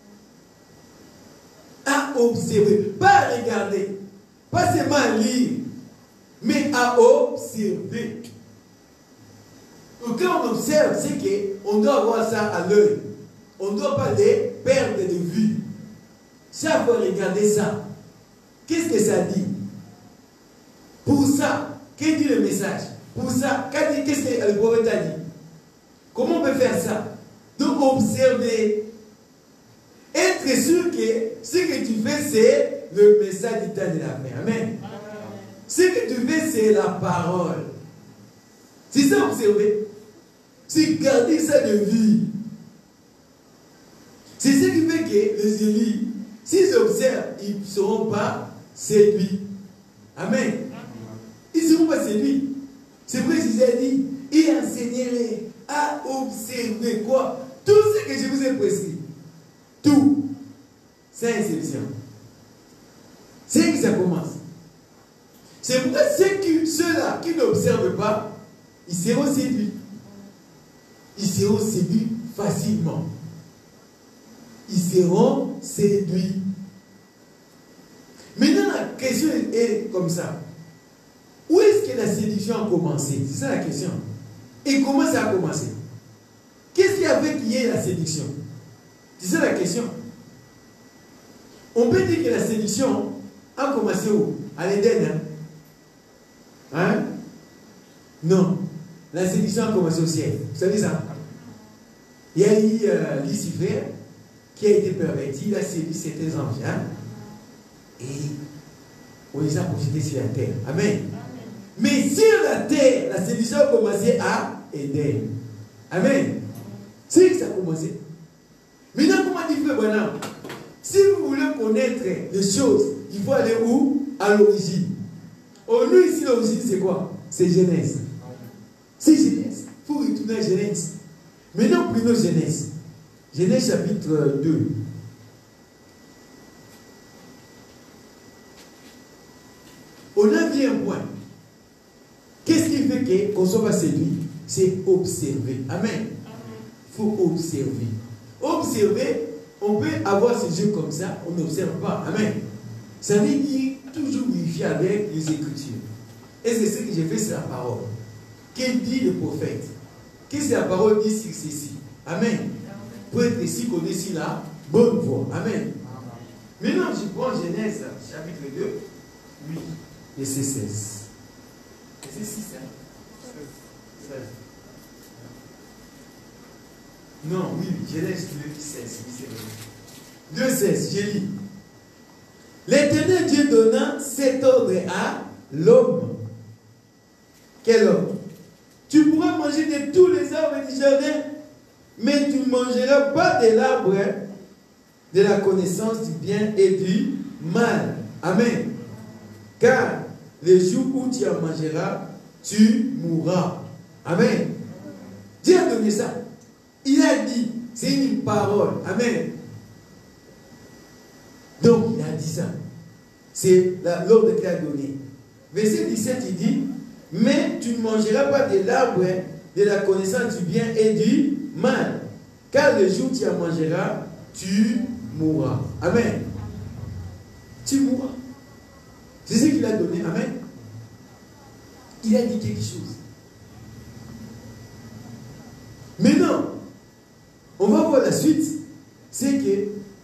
À observer. Pas à regarder. Pas seulement à lire. Mais à observer. Donc quand on observe, c'est qu'on doit avoir ça à l'œil. On ne doit pas les perdre de vue. Chaque fois regarder ça. Qu'est-ce que ça dit? Pour ça, qu'est-ce que dit le message? Pour ça, qu'est-ce que le prophète a dit? Comment on peut faire ça? Donc observer. Être sûr que ce que tu fais, c'est le message du temps de la paix. Amen. Ce que tu fais, c'est la parole. C'est ça observer. C'est garder ça de vie. C'est ce qui fait que les élus, observent, ils ne seront pas séduits. Amen. Ils ne seront pas séduits. C'est vrai que Jésus a dit, et enseignez-les à observer quoi? Tout ce que je vous ai prescrit. Tout. C'est une séduction. C'est que ça commence. C'est pourquoi ceux-là qui n'observent pas, ils seront séduits. Ils seront séduits facilement. Ils seront séduits. Maintenant, la question est comme ça. Où est-ce que la séduction a commencé? C'est ça la question. Et comment ça a commencé? Qu'est-ce qui a fait qu'il y ait la séduction? C'est ça la question. On peut dire que la séduction a commencé où? À l'Éden. Hein? Non. La séduction a commencé au ciel. Vous savez ça? Il y a eu Lucifer qui a été perverti. Il a séduit certains anges. Hein? Et on les a projetés sur la terre. Amen. Mais sur la terre, la séduction a commencé à Éden. Amen. C'est que ça a commencé. Maintenant, comment dit Frère Branham? Si vous voulez connaître les choses, il faut aller où? À l'origine. Oh, nous ici, l'origine, c'est quoi? C'est Genèse. C'est Genèse. Il faut retourner à Genèse. Maintenant, prenons Genèse. Genèse chapitre 2. On a vu un point. Qu'est-ce qui fait qu'on soit pas séduit? C'est observer. Amen. Il faut observer. Observer, on peut avoir ces yeux comme ça, on n'observe pas. Amen. Ça veut dire toujours vérifier avec les Écritures. Et c'est ce que j'ai fait sur la parole. Qu'est-ce dit le prophète? Qu'est-ce que la parole dit sur ceci? Amen. Pour être ici, qu'on est sur la bonne voie. Amen. Maintenant, je prends Genèse, chapitre 2, 8, verset 16. Verset 6, hein? 16. Non, oui, Genèse 2, 16. 2, 16, j'ai lu. L'Éternel Dieu donna cet ordre à l'homme. Quel homme? Tu pourras manger de tous les arbres du jardin, mais tu ne mangeras pas de l'arbre de la connaissance du bien et du mal. Amen. Car le jour où tu en mangeras, tu mourras. Amen. Dieu a donné ça. Il a dit, c'est une parole. Amen. Donc, il a dit ça. C'est l'ordre qu'il a donné. Verset 17, il dit, mais tu ne mangeras pas de l'arbre de la connaissance du bien et du mal. Car le jour où tu en mangeras, tu mourras. Amen. Tu mourras. C'est ce qu'il a donné. Amen. Il a dit quelque chose. Maintenant, on va voir la suite. C'est que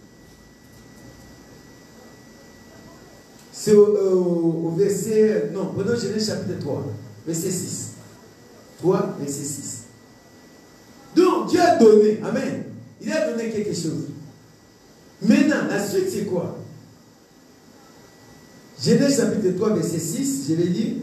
c'est au verset... Non, prenons Genèse chapitre 3, verset 6. 3, verset 6. Donc, Dieu a donné. Amen. Il a donné quelque chose. Maintenant, la suite, c'est quoi? Genèse chapitre 3, verset 6, je vais lire.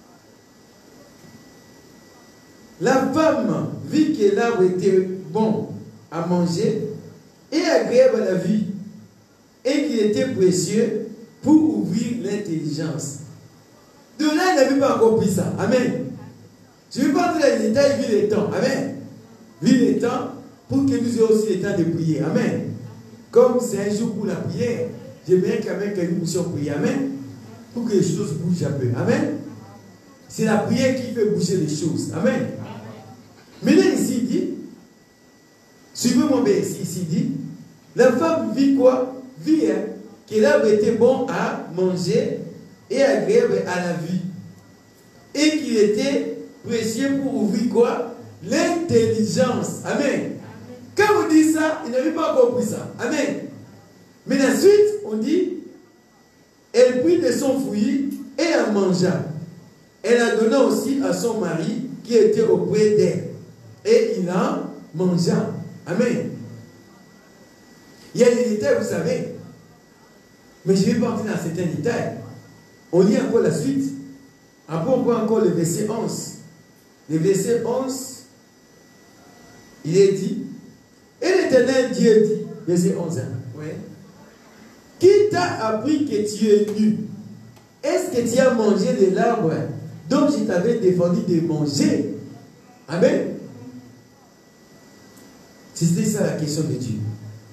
La femme vit que l'arbre était bon à manger et agréable à la vue, et qu'il était précieux pour ouvrir l'intelligence. De là, il n'avait pas encore pris ça. Amen. Je ne vais pas entrer dans les détails, vu les temps. Amen. Vu les temps, pour que nous ayons aussi le temps de prier. Amen. Comme c'est un jour pour la prière, j'aimerais quand même que nous puissions prier. Amen. Pour que les choses bougent un peu. Amen. C'est la prière qui fait bouger les choses. Amen. Maintenant, ici, il dit, suivez-moi bien ici, il dit, la femme vit quoi? Vit que l'arbre était bon à manger et agréable à la vue. Et qu'il était précieux pour ouvrir quoi? L'intelligence. Amen. Quand vous dites ça, il n'avait pas compris ça. Amen. Mais la suite, on dit, elle prit de son fruit et en mangea. Elle a donné aussi à son mari qui était auprès d'elle. Et il en mangea. Amen. Il y a des détails, vous savez. Mais je ne vais pas entrer dans certains détails. On lit encore la suite. Après, on voit encore le verset 11. Le verset 11, il est dit, et l'Éternel Dieu dit, verset 11, hein, ouais, quitte t'a appris que tu es nu, est-ce que tu as mangé de l'arbre dont je t'avais défendu de manger? Amen. C'était ça la question de Dieu.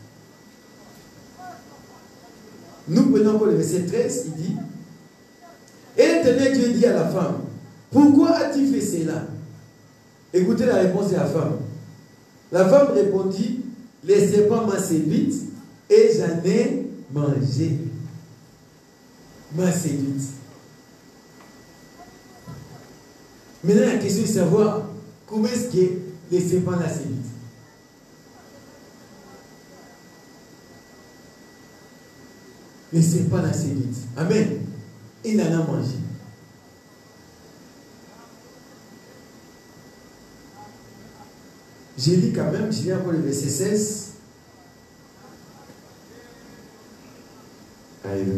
Nous prenons encore le verset 13, il dit, et l'Éternel Dieu dit à la femme, pourquoi as-tu fait cela? Écoutez la réponse de la femme. La femme répondit, les serpents m'ont séduite et j'en ai mangé. M'a séduite. Maintenant, la question est de savoir comment est-ce que les serpents la séduisent. Les serpents la séduisent. Amen. Il en a mangé. J'ai lu quand même, je viens pour le verset 16. Alléluia.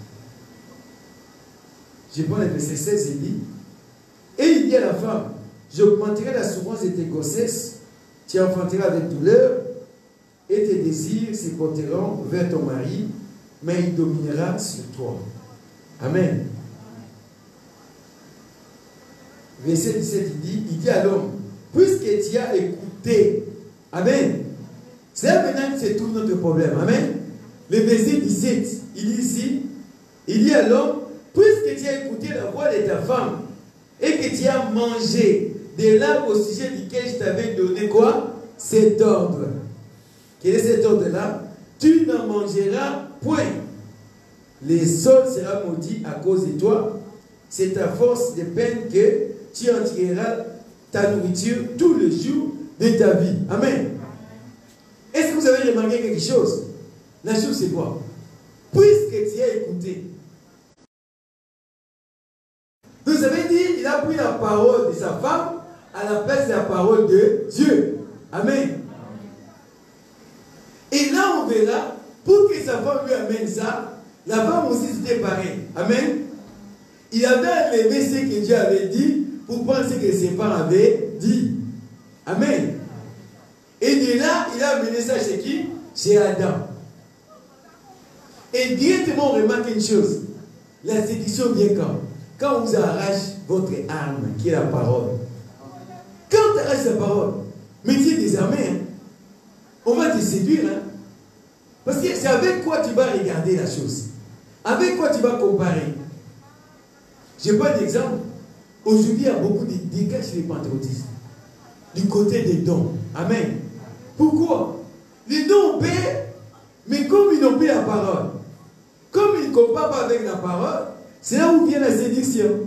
Je prends le verset 16 et dit, et il dit à la femme, j'augmenterai la souffrance de tes grossesses, tu enfanteras avec douleur, et tes désirs se porteront vers ton mari, mais il dominera sur toi. Amen. Verset 17, il dit à l'homme, puisque tu as écouté, amen. C'est là maintenant que c'est tout notre problème, amen. Le verset 17, il dit ici, il dit à l'homme, puisque tu as écouté la voix de ta femme, et que tu as mangé de l'arbre au sujet duquel je t'avais donné quoi? Cet ordre. Quel est cet ordre-là? Tu n'en mangeras point. Le sol sera maudit à cause de toi. C'est à force de peine que tu en tireras ta nourriture tous les jours de ta vie. Amen. Est-ce que vous avez remarqué quelque chose? La chose c'est quoi? Puisque tu as écouté. Vous avez dit, il a pris la parole de sa femme à la place de la parole de Dieu. Amen. Et là on verra, pour que sa femme lui amène ça, la femme aussi c'était pareil. Amen. Il avait enlevé ce que Dieu avait dit pour prendre ce que ses parents avaient dit. Amen. Et de là, il a amené ça chez qui? Chez Adam. Et directement, on remarque une chose. La séduction vient quand? Quand on vous arrache votre arme, qui est la parole. Quand on arrache la parole, mais tu es désarmé, hein? On va te séduire. Hein? Parce que c'est avec quoi tu vas regarder la chose. Avec quoi tu vas comparer. Je prends un exemple. Aujourd'hui, il y a beaucoup de dégâts chez les pentecôtistes. Du côté des dons. Amen. Pourquoi? Les dons on paie, mais comme ils n'ont pas la parole, comme ils ne comparent pas avec la parole, c'est là où vient la séduction.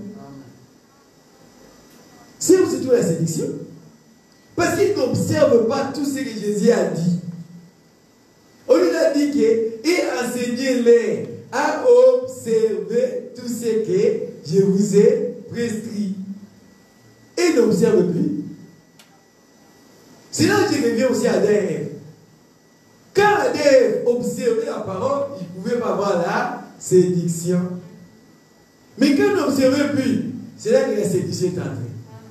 C'est où se trouve la séduction? Parce qu'ils n'observent pas tout ce que Jésus a dit. On lui a dit que, et enseignez-les à observer tout ce que je vous ai prescrit. Et ils n'observent plus. C'est là que je reviens aussi à Adam et Ève. Quand Adam et Ève observaient la parole, ils ne pouvaient pas avoir la séduction. Mais quand on n'observait plus, c'est là que la séduction est entrée.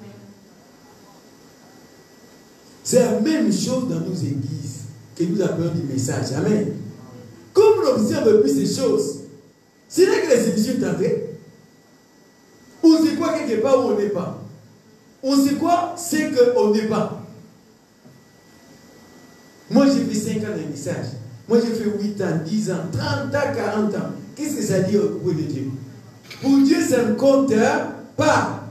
C'est la même chose dans nos églises que nous appelons du message. Amen. Comme on n'observe plus ces choses, c'est là que la séduction est entrée. On sait quoi quelque part où on n'est pas. On sait quoi c'est qu'on n'est pas. Moi j'ai fait 5 ans de message. Moi j'ai fait 8 ans, 10 ans, 30 ans, 40 ans. Qu'est-ce que ça dit auprès de Dieu? Pour Dieu ça ne compte pas.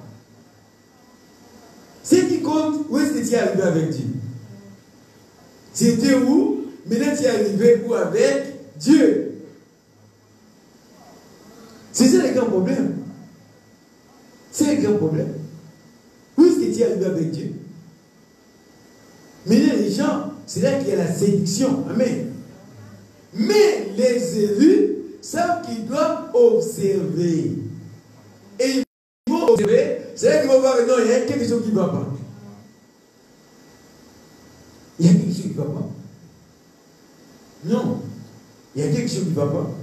Ce qui compte, où est-ce que tu es arrivé avec Dieu? C'était où? Maintenant tu es arrivé où avec Dieu? C'est ça le grand problème. C'est le grand problème. Où est-ce que tu es arrivé avec Dieu? Maintenant les gens, c'est là qu'il y a la séduction. Amen. Mais les élus savent qu'ils doivent observer. Et ils vont observer. C'est là qu'ils vont voir, non, il y a quelque chose qui ne va pas. Il y a quelque chose qui ne va pas. Non. Il y a quelque chose qui ne va pas.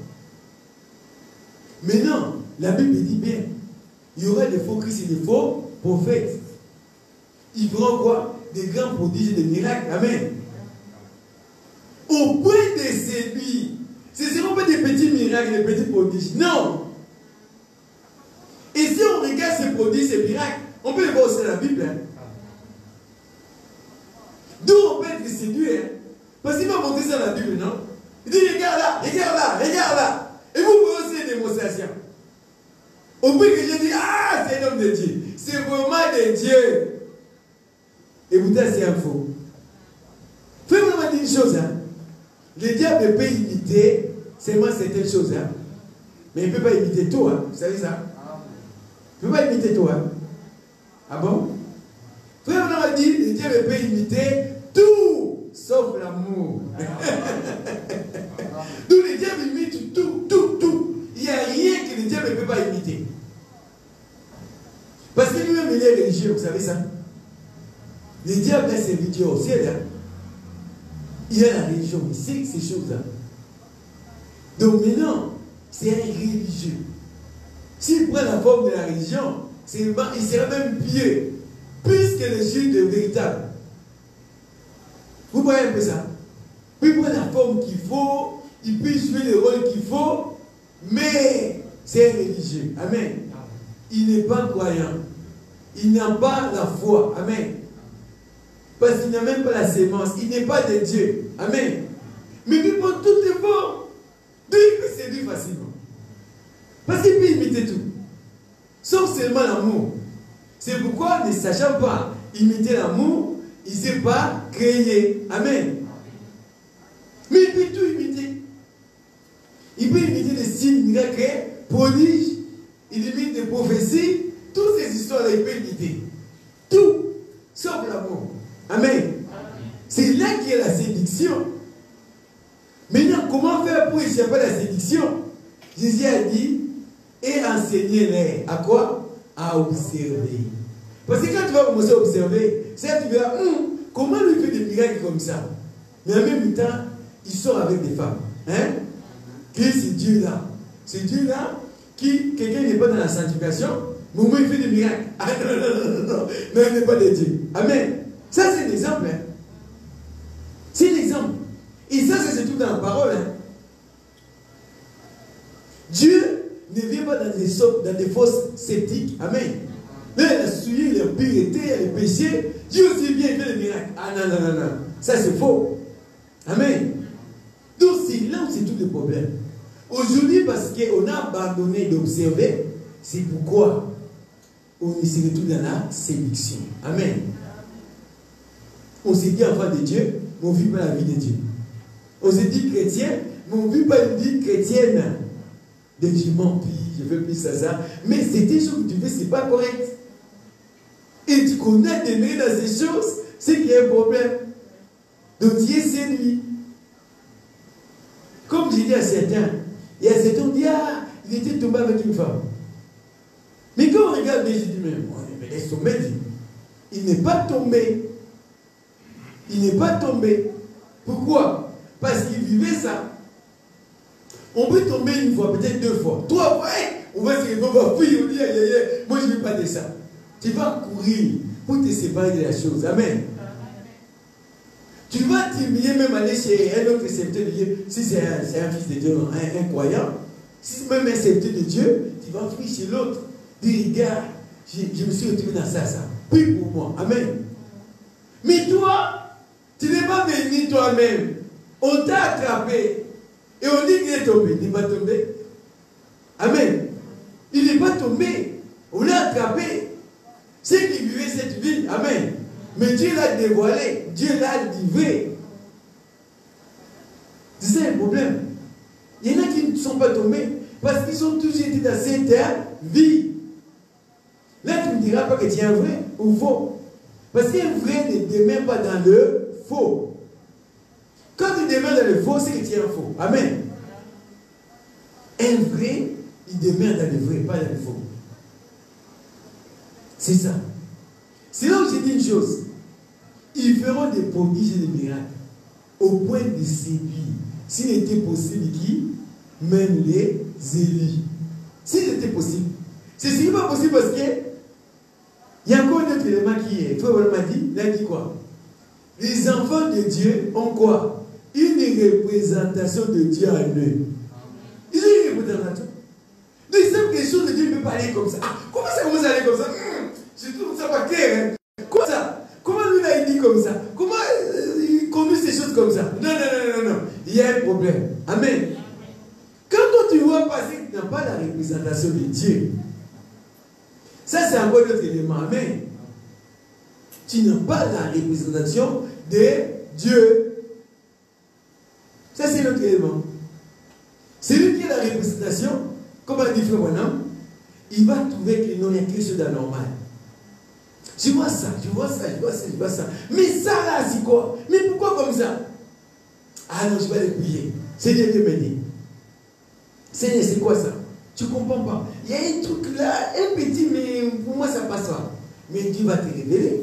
Mais non, la Bible dit bien, il y aura des faux Christ et des faux prophètes. Ils feront quoi? Des grands prodiges et des miracles. Amen. Au point de séduire. Ce ne seront pas des petits miracles, des petits prodiges. Non. Et si on regarde ces prodiges, ces miracles, on peut les voir aussi dans la Bible. Hein. D'où on peut être séduit. Hein. Parce qu'il va montrer ça dans la Bible, non? Il dit, regarde là, regarde là, regarde là. Et vous pouvez aussi des démonstrations. Au bout que je dis, ah, c'est un homme de Dieu. C'est vraiment de Dieu. Et vous dites, c'est un faux. Fais-moi dire une chose. Hein. Le diable peut imiter seulement certaines choses. Hein. Mais il ne peut pas imiter tout. Hein. Vous savez ça? Il ne peut pas imiter tout. Hein. Ah bon? Frère, dit, le diable peut imiter tout, sauf l'amour. Donc le diable imite tout, tout, tout. Il n'y a rien que le diable ne peut pas imiter. Parce que lui-même, il est religieux, vous savez ça? Le diable est serviteur au ciel. Hein? Il a la religion, il sait ces choses-là. Donc maintenant, c'est un religieux. S'il prend la forme de la religion, il sera même pieux, plus que le juge de véritable. Vous voyez un peu ça? Puis il prend la forme qu'il faut, il peut jouer le rôle qu'il faut, mais c'est un religieux. Amen. Il n'est pas croyant. Il n'a pas la foi. Amen. Parce qu'il n'a même pas la sémence. Il n'est pas de Dieu. Amen. Mais il prend toutes les formes. Donc il peut séduire facilement. Parce qu'il peut imiter tout. Sauf seulement l'amour. C'est pourquoi, ne sachant pas imiter l'amour, il ne sait pas créer. Amen. Mais il peut tout imiter. Il peut imiter des signes miracles, prodiges, il imite des prophéties, toutes ces histoires-là, il peut imiter. Tout, sauf l'amour. Amen. C'est là qu'il y a la séduction. Maintenant, comment faire pour échapper à la séduction? Jésus a dit, et enseignez-les. À quoi? À observer. Parce que quand tu vas commencer à observer, c'est tu verras, comment lui fait des miracles comme ça? Mais en même temps, il sort avec des femmes. Hein? Qui est ce Dieu-là? Ce Dieu-là, qui, quelqu'un n'est pas dans la sanctification, mais au moins il fait des miracles. Ah non, non, non, non, non, non, il n'est pas de Dieu. Amen. Ça, c'est un exemple. Hein? C'est un exemple. Et ça, c'est tout dans la parole. Hein? Dieu ne vient pas dans des fosses sceptiques. Amen. Là, il a souillé l'impureté, les péchés. Dieu aussi vient et fait des miracles. Ah non, non, non, non. Ça, c'est faux. Amen. Donc, c'est là où c'est tout le problème. Aujourd'hui, parce qu'on a abandonné d'observer, c'est pourquoi on se retrouve dans la séduction. Amen. On s'est dit enfant de Dieu, mais on ne vit pas la vie de Dieu. On s'est dit chrétien, mais on ne vit pas une vie chrétienne. Donc je m'empile, je veux plus ça. Mais c'est des choses que tu fais, ce n'est pas correct. Et tu connais d'aimer dans ces choses, c'est qu'il y a un problème. Donc tu es séduit. Comme j'ai dit à certains, il y a certains qui disent, ah, il était tombé avec une femme. Mais quand on regarde bien, je dis, mais laisse tomber, il n'est pas tombé. Il n'est pas tombé. Pourquoi? Parce qu'il vivait ça. On peut tomber une fois, peut-être deux fois. Trois fois, on va se réveiller, on va fuir, on dit, moi je ne veux pas de ça. Tu vas courir pour te séparer de la chose. Amen. Tu vas t'humilier, même aller chez un autre serviteur de Dieu. Si c'est un fils de Dieu, un croyant, si c'est même un serviteur de Dieu, tu vas fuir chez l'autre. Dis, regarde, je me suis retrouvé dans ça. Prie pour moi. Amen. Mais toi, tu n'es pas venu toi-même. On t'a attrapé. Et on dit qu'il est tombé. Il n'est pas tombé. Amen. Il n'est pas tombé. On l'a attrapé. C'est qui vivait cette vie. Amen. Mais Dieu l'a dévoilé. Dieu l'a livré. C'est ça le problème. Il y en a qui ne sont pas tombés parce qu'ils ont toujours été dans cette vie. Là, tu ne me diras pas que tu es un vrai ou faux. Parce qu'un vrai ne demeure pas dans le faux. Quand tu demeures dans le faux, c'est que tu es un faux. Amen. Un vrai, il demeure dans le vrai, pas dans le faux. C'est ça. C'est là où j'ai dit une chose. Ils feront des prodiges et des miracles au point de séduire. S'il était possible, qui même les élus. S'il était possible. C'est ce qui n'est pas possible parce que il y a encore un autre élément qui est. Frère m'a dit, il a dit quoi? Les enfants de Dieu ont quoi? Une représentation de Dieu en eux. Ils ont représentation. Donc ils savent que les choses de Dieu ne peuvent pas aller comme ça. Ah, comment ça commence à aller comme ça? Je trouve ça pas clair. Hein? Comment ça? Comment lui là il dit comme ça? Comment il conduit ces choses comme ça? Non, non, non, non, non. Il y a un problème. Amen. Quand toi tu vois passer que tu n'as pas la représentation de Dieu, ça c'est encore d'autres éléments. Amen. Tu n'as pas la représentation de Dieu. Ça c'est l'autre élément. C'est lui qui a la représentation, comme a dit Frère Branham, il va trouver que non, il y a quelque chose d'anormal. Je vois ça, je vois ça, je vois ça, je vois ça. Mais ça là, c'est quoi? Mais pourquoi comme ça? Ah non, je vais aller prier. Seigneur, Dieu m'aider. Seigneur, c'est quoi ça? Tu ne comprends pas. Il y a un truc là, un petit, mais pour moi ça passe pas. Mais Dieu va te révéler.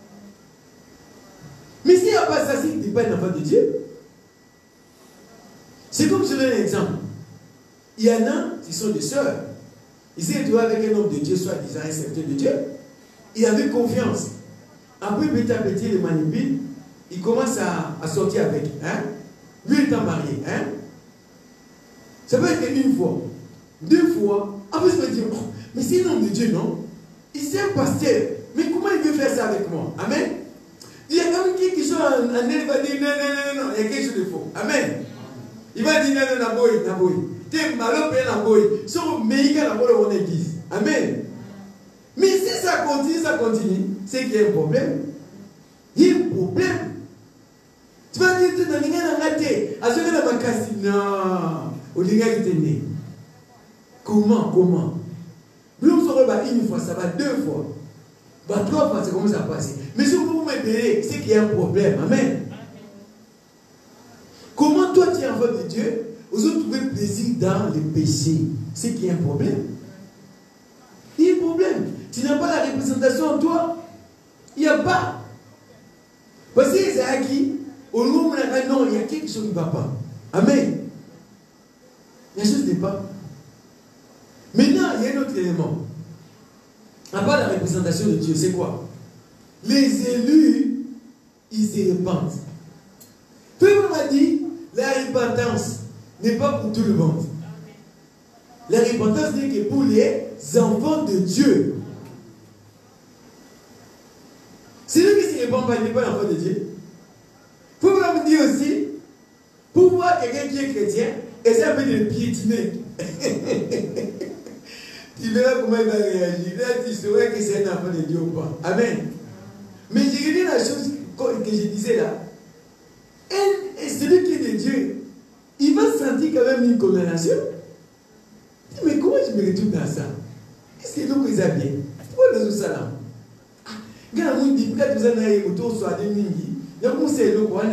Mais s'il n'y a pas ça, c'est que tu n'es pas un enfant de Dieu. C'est comme je donne un exemple. Il y en a qui sont des sœurs. Ils s'est retrouvé avec un homme de Dieu, soi-disant un serviteur de Dieu. Il avait confiance. Après, petit à petit, il le manipule. Il commence à sortir avec. Hein? Lui étant marié. Hein? Ça peut être une fois, 2 fois. Après, je me dis, oh, mais c'est un homme de Dieu, non? Il c'est un pasteur. Mais comment il veut faire ça avec moi? Amen? Il y a quand même quelque chose en elle, il va dire, non, non, non, non, il y a quelque chose de faux. Amen? Il va dire, non, non, non, boy, non, boy. T'es malheureux, non, boy. Sauf meilleur que la bonne on église. Amen? Mais si ça continue, c'est qu'il y a un problème. Il y a un problème. Tu vas dire, tu n'as rien à rater. À ce moment-là, ma casse, non. Au dégât, il était né. Comment? L'homme se rebat une fois, ça va 2 fois. Bah, 3 fois, ça commence à passer. Mais si vous m'aidez, c'est qu'il y a un problème. Amen. Comment toi, tu es enfant de Dieu, vous avez trouvé plaisir dans le péché? C'est qu'il y a un problème. Il y a un problème. Tu n'as pas la représentation en toi. Il n'y a pas. Parce que c'est à qui? Au nom de la non, il y a quelque chose qui ne va pas. Amen. La chose n'est pas. Maintenant, il y a un autre élément. À part la représentation de Dieu, c'est quoi? Les élus, ils se repentent. Frère m'a dit, la repentance n'est pas pour tout le monde. La repentance n'est que pour les enfants de Dieu. Celui qui ne se repent pas, il n'est pas l'enfant de Dieu. Il faut me dire aussi, pour voir quelqu'un qui est chrétien, essaie un peu de le piétiner. Tu verras comment il va réagir. Là, tu sauras que c'est un enfant de Dieu ou pas. Amen. Mais j'ai dit la chose que je disais là. Et celui qui est de Dieu, il va sentir quand même une condamnation. Mais comment je me retrouve dans ça? Est-ce que nous, ils ont bien? Pourquoi nous sommes là? Quand on dit, peut-être vous en avez autour soit de Mingi. Il y a un conseil, il faut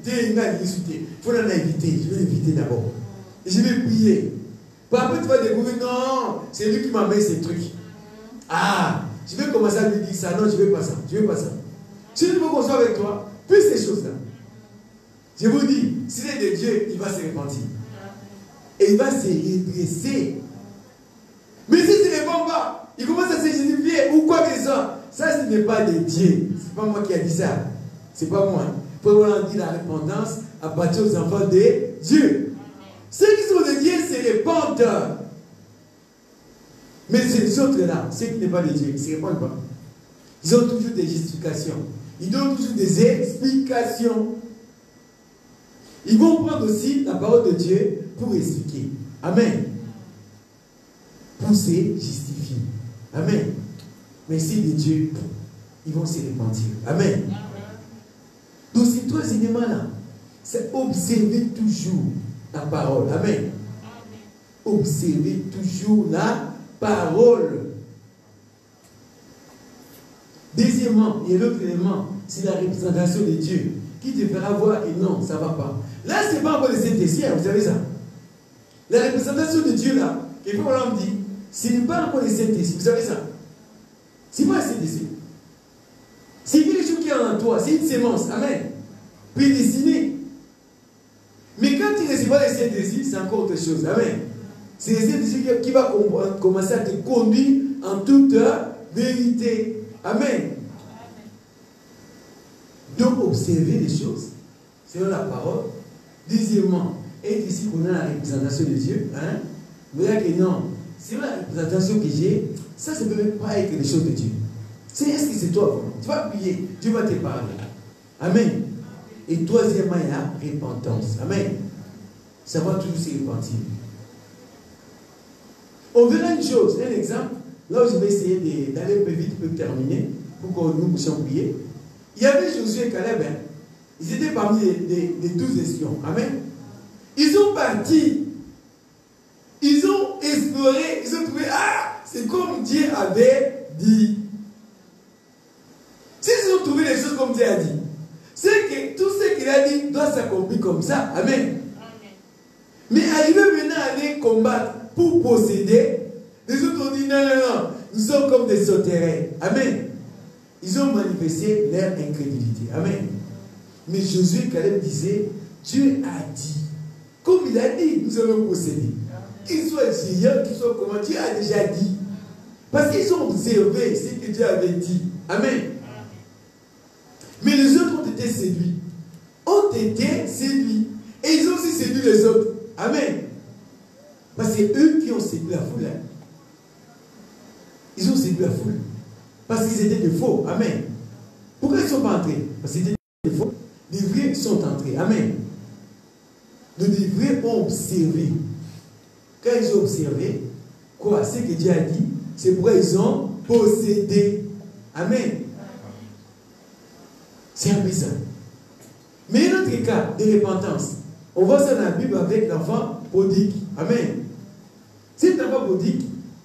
éviter. Je vais éviter d'abord. Et je vais prier. Après, tu vas découvrir, non, c'est lui qui m'a mis ces trucs. Ah, je vais commencer à lui dire ça. Non, je ne veux pas ça. Je ne veux pas ça. Si je veux qu'on soit avec toi, plus ces choses-là. Je vous dis, s'il est de Dieu, il va se repentir. Et il va se redresser. Mais s'il ne se répand pas, il commence à se justifier ou quoi que ce soit. Ça, ce n'est pas de Dieu. Ce n'est pas moi qui ai dit ça. Ce n'est pas moi. Il faut vraiment dire la repentance à partir aux enfants de Dieu. Ceux qui sont de Dieu se répandent. Mais ces autres-là, ceux qui ne sont pas de Dieu, ils ne se répandent pas. Ils ont toujours des justifications. Ils donnent toujours des explications. Ils vont prendre aussi la parole de Dieu pour expliquer. Amen. Pour se justifier. Amen. Mais c'est de Dieu, ils vont se repentir. Amen. Donc ces 3 éléments-là, c'est observer toujours la parole. Amen. Observez toujours la parole. Deuxièmement, il y a l'autre élément, c'est la représentation de Dieu qui te fera voir que non, ça ne va pas. Là, ce n'est pas encore le Saint-Esprit, vous savez ça. La représentation de Dieu là, et puis on dit, ce n'est pas encore le Saint-Esprit, vous savez ça. Ce n'est pas le Saint-Esprit. C'est quelque chose qui est en toi, c'est une sémence. Amen. Prédestinée. Mais quand tu ne reçois pas le Saint-Esprit, c'est encore autre chose. Amen. C'est le Saint-Esprit qui va commencer à te conduire en toute vérité. Amen. Donc, observer les choses selon la parole. Deuxièmement, et ici qu'on a la représentation de Dieu. Hein? Vous voyez que non, c'est la représentation que j'ai, ça ne peut même pas être les choses de Dieu. Est-ce que c'est toi? Tu vas prier, Dieu va te parler. Amen. Et troisièmement, il y a repentance. Amen. Ça va toujours se repentir. On verra une chose, un exemple, là où je vais essayer d'aller un peu vite pour terminer, pour que nous puissions prier. Il y avait Josué et Caleb, hein. Ils étaient parmi les 12 espions. Amen. Ils ont parti, ils ont exploré, ils ont trouvé, ah, c'est comme Dieu avait dit. S'ils ont trouvé les choses comme Dieu a dit, c'est que tout ce qu'il a dit doit s'accomplir comme ça. Amen. Amen. Mais arrivé maintenant à aller combattre pour posséder, les autres ont dit non, non, non, nous sommes comme des sauterelles. Amen. Ils ont manifesté leur incrédulité. Amen. Mais Josué et Caleb disaient, Dieu a dit. Comme il a dit, nous allons posséder. Qu'ils soient géants, qu'ils soient comment, Dieu a déjà dit. Parce qu'ils ont observé ce que Dieu avait dit. Amen. Mais les autres ont été séduits. Et ils ont aussi séduit les autres. Amen. Parce que c'est eux qui ont séduit la foule. Hein. Ils ont séduit la foule. Parce qu'ils étaient des faux. Amen. Pourquoi ils ne sont pas entrés? Parce qu'ils étaient des faux. Les vrais sont entrés. Amen. Les vrais ont observé. Quand ils ont observé, quoi? Ce que Dieu a dit, c'est pourquoi ils ont possédé. Amen. C'est un peu ça. Mais un autre cas de repentance, on voit ça dans la Bible avec l'enfant prodigue. Amen. Cet enfant prodigue,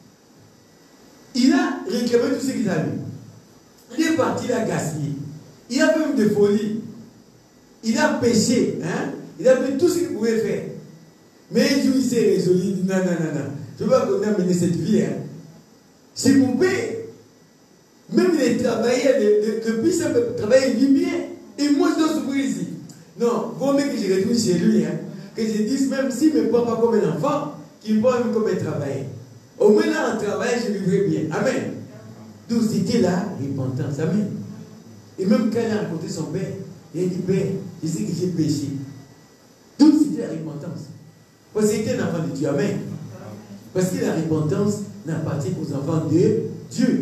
il a réclamé tout ce qu'il a eu. Il est parti, il a gaspillé. Il a fait même des folies. Il a péché. Hein? Il a fait tout ce qu'il pouvait faire. Mais un jour, il s'est résolu. Il dit non, non, non, non. Je ne veux pas qu'on ait mené cette vie. Hein? C'est mon père. Même les travailleurs, le puissant travailler, il vit bien. Et moi, je dois souffrir ici. Non, vaut mieux que je retourne chez lui. Hein? Que je dise, même s'il ne me prend pas comme un enfant, qu'il me prend même comme un travailleur. Au moins là, en travail, je vivrai bien. Amen. Donc c'était la repentance. Amen. Et même quand il a rencontré son père, il a dit, Père, je sais que j'ai péché. Donc c'était la repentance. Parce qu'il était un enfant de Dieu. Amen. Parce que la repentance n'appartient qu'aux enfants de Dieu.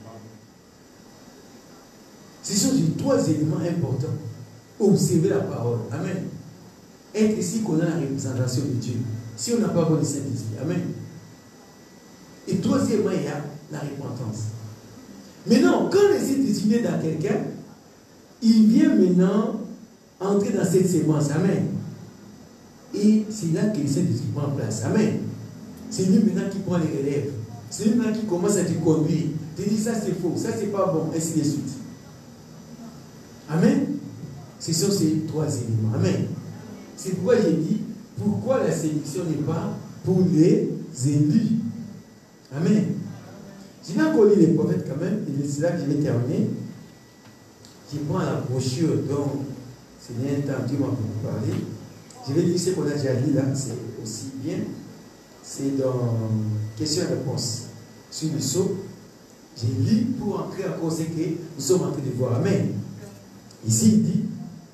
Ce sont les trois éléments importants. Observer la parole. Amen. Être ici qu'on a la représentation de Dieu. Si on n'a pas le Saint-Esprit. Amen. Et troisièmement, il y a la repentance. Maintenant, quand les Saint-Esprit est dans quelqu'un, il vient maintenant entrer dans cette séquence. Amen. Et c'est là que le Saint-Esprit prend place. Amen. C'est lui maintenant qui prend les relèves. C'est lui maintenant qui commence à te conduire. Tu dis ça c'est faux, ça c'est pas bon, ainsi de suite. Amen. Ce sont ces trois éléments. Amen. C'est pourquoi j'ai dit, pourquoi la sélection n'est pas pour les élus. Amen. Je vais encore lire les prophètes quand même, et c'est là que je vais terminer. Je prends la brochure dont c'est bien un temps Dieu m'a beaucoup parlé. Je vais lire ce qu'on a déjà lu là, c'est aussi bien. C'est dans question-réponse sur le sceau. J'ai lu pour entrer encore ce que nous sommes en train de voir. Amen. Ici, il dit,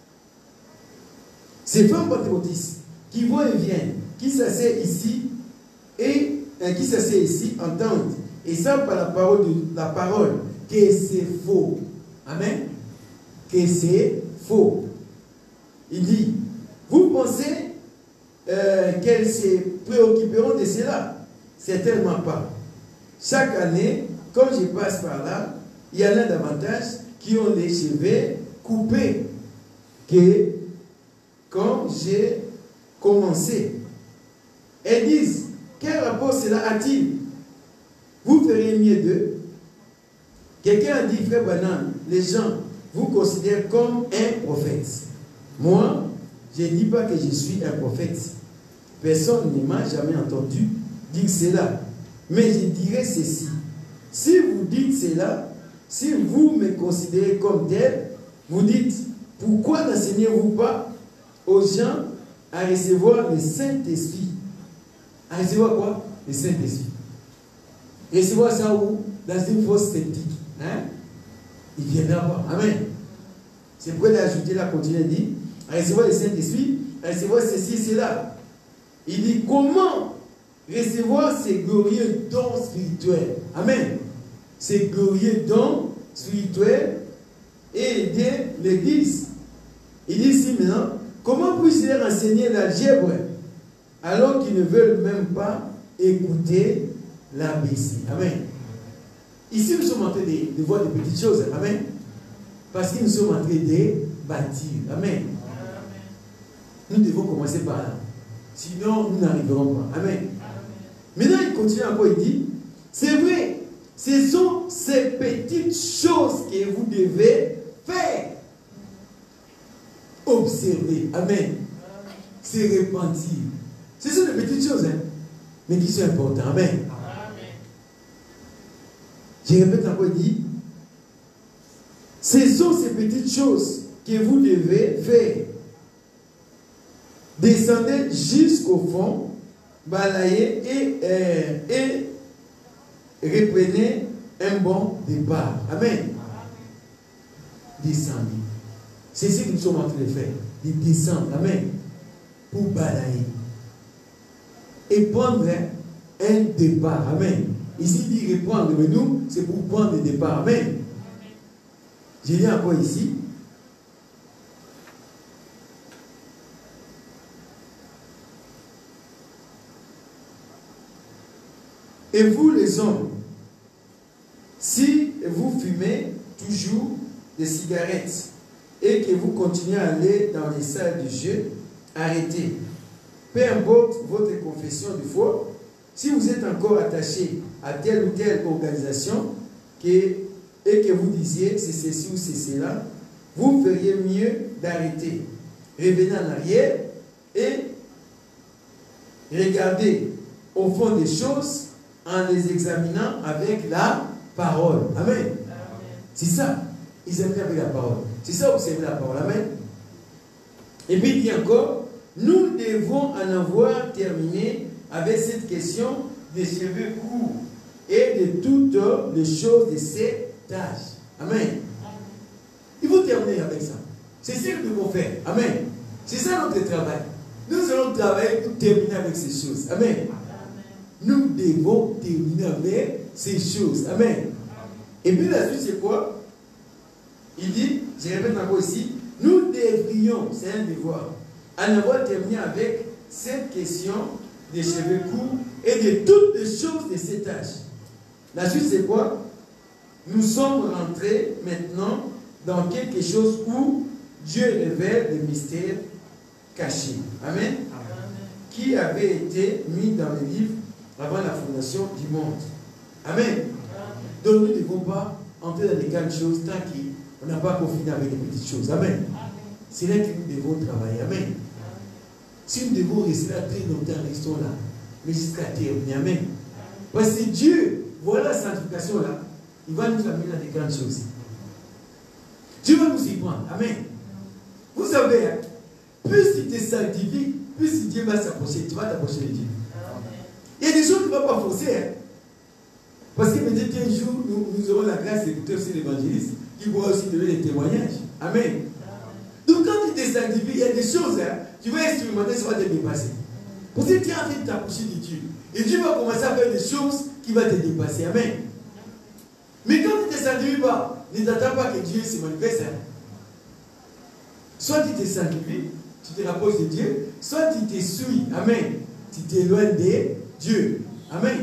ces femmes patriotistes qui vont et viennent, qui s'asseyent ici et qui s'asseyent ici entendent et savent par la parole que c'est faux. Amen. Que c'est faux. Il dit, vous pensez qu'elles se préoccuperont de cela? Certainement pas. Chaque année, comme je passe par là, il y en a davantage qui ont les cheveux coupés que quand j'ai commencé. Elles disent, quel rapport cela a-t-il? Vous feriez mieux d'eux. Quelqu'un a dit, frère Banane, les gens vous considèrent comme un prophète. Moi, je ne dis pas que je suis un prophète. Personne ne m'a jamais entendu dire cela. Mais je dirais ceci. Si vous dites cela, si vous me considérez comme tel, vous dites, pourquoi n'enseignez-vous pas aux gens à recevoir le Saint-Esprit? À recevoir quoi? Le Saint-Esprit. Recevoir ça où? Dans une fosse sceptique. Hein? Il viendra pas. Amen. C'est pourquoi il a ajouté là, continue, il dit, à recevoir le Saint-Esprit, à recevoir ceci et cela. Il dit, comment recevoir ces glorieux dons spirituels. Amen. Ces glorieux dons spirituels et aider l'Église. Il dit ici maintenant, comment puis-je leur enseigner l'algèbre alors qu'ils ne veulent même pas écouter l'ABC? Amen. Ici, nous sommes en train de voir des petites choses. Amen. Parce que nous sommes en train de bâtir. Amen. Nous devons commencer par là. Sinon, nous n'arriverons pas. Amen. Maintenant, il continue encore, il dit, c'est vrai, ce sont ces petites choses que vous devez faire. Observer. Amen. Se repentir. Ce sont des petites choses, hein, mais qui sont importantes. Amen. Je répète encore, il dit, ce sont ces petites choses que vous devez faire. Descendez jusqu'au fond, balayez et reprenez un bon départ. Amen. Descendez. C'est ce que nous sommes en train de faire. De descendre. Amen. Pour balayer. Et prendre un départ. Amen. Ici, il dit reprendre, mais nous, c'est pour prendre le départ. Amen. Je lis encore ici. Et vous, les hommes, si vous fumez toujours des cigarettes et que vous continuez à aller dans les salles de jeu, arrêtez. Peu importe votre confession de foi, si vous êtes encore attaché à telle ou telle organisation et que vous disiez c'est ceci ou c'est cela, vous feriez mieux d'arrêter. Revenez en arrière et regardez au fond des choses en les examinant avec la parole. Amen. C'est ça. Examiner avec la parole. C'est ça, observer la parole. Amen. Et puis il dit encore, nous devons en avoir terminé avec cette question des cheveux courts et de toutes les choses de cet âge. Amen. Il faut terminer avec ça. C'est ce que nous devons faire. Amen. C'est ça notre travail. Nous allons travailler pour terminer avec ces choses. Amen. Nous devons terminer avec ces choses. Amen. Et puis la suite, c'est quoi? Il dit, je répète encore ici, nous devrions, c'est un devoir, en avoir terminé avec cette question des cheveux courts et de toutes les choses de cet âge. La suite, c'est quoi? Nous sommes rentrés maintenant dans quelque chose où Dieu révèle des mystères cachés. Amen. Amen. Qui avait été mis dans les livres avant la fondation du monde. Amen. Amen. Donc nous ne devons pas entrer dans les grandes choses tant qu'on n'a pas confiné avec les petites choses. Amen. C'est là que nous devons travailler. Amen. Si nous devons rester là très longtemps, restons là. Mais jusqu'à terminer. Amen. Parce que Dieu, voilà la sanctification là, il va nous amener dans des grandes choses. Dieu va nous y prendre. Amen. Vous savez, plus tu te sanctifies, plus Dieu va s'approcher. Tu vas t'approcher de Dieu. Il y a des choses qui ne vont pas forcer. Hein. Parce que peut-être qu'un jour, nous aurons la grâce d'écouter aussi l'évangéliste qui pourra aussi donner des témoignages. Amen. Donc quand tu te sanctifies, il y a des choses, hein, tu vas expérimenter, ça va te dépasser. Parce que tu es en train de t'approcher de Dieu. Et Dieu va commencer à faire des choses qui vont te dépasser. Amen. Mais quand tu ne te sanctifies pas, ne t'attends pas que Dieu se manifeste. Hein. Soit tu te sanctifies, tu te rapproches de Dieu, soit tu te souilles. Amen. Tu t'éloignes de Dieu. Amen.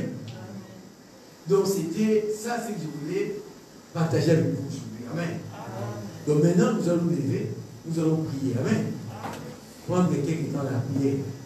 Donc c'était ça ce que je voulais partager avec vous aujourd'hui. Amen. Donc maintenant nous allons nous lever, nous allons prier. Amen. Prendre quelques temps à la prière.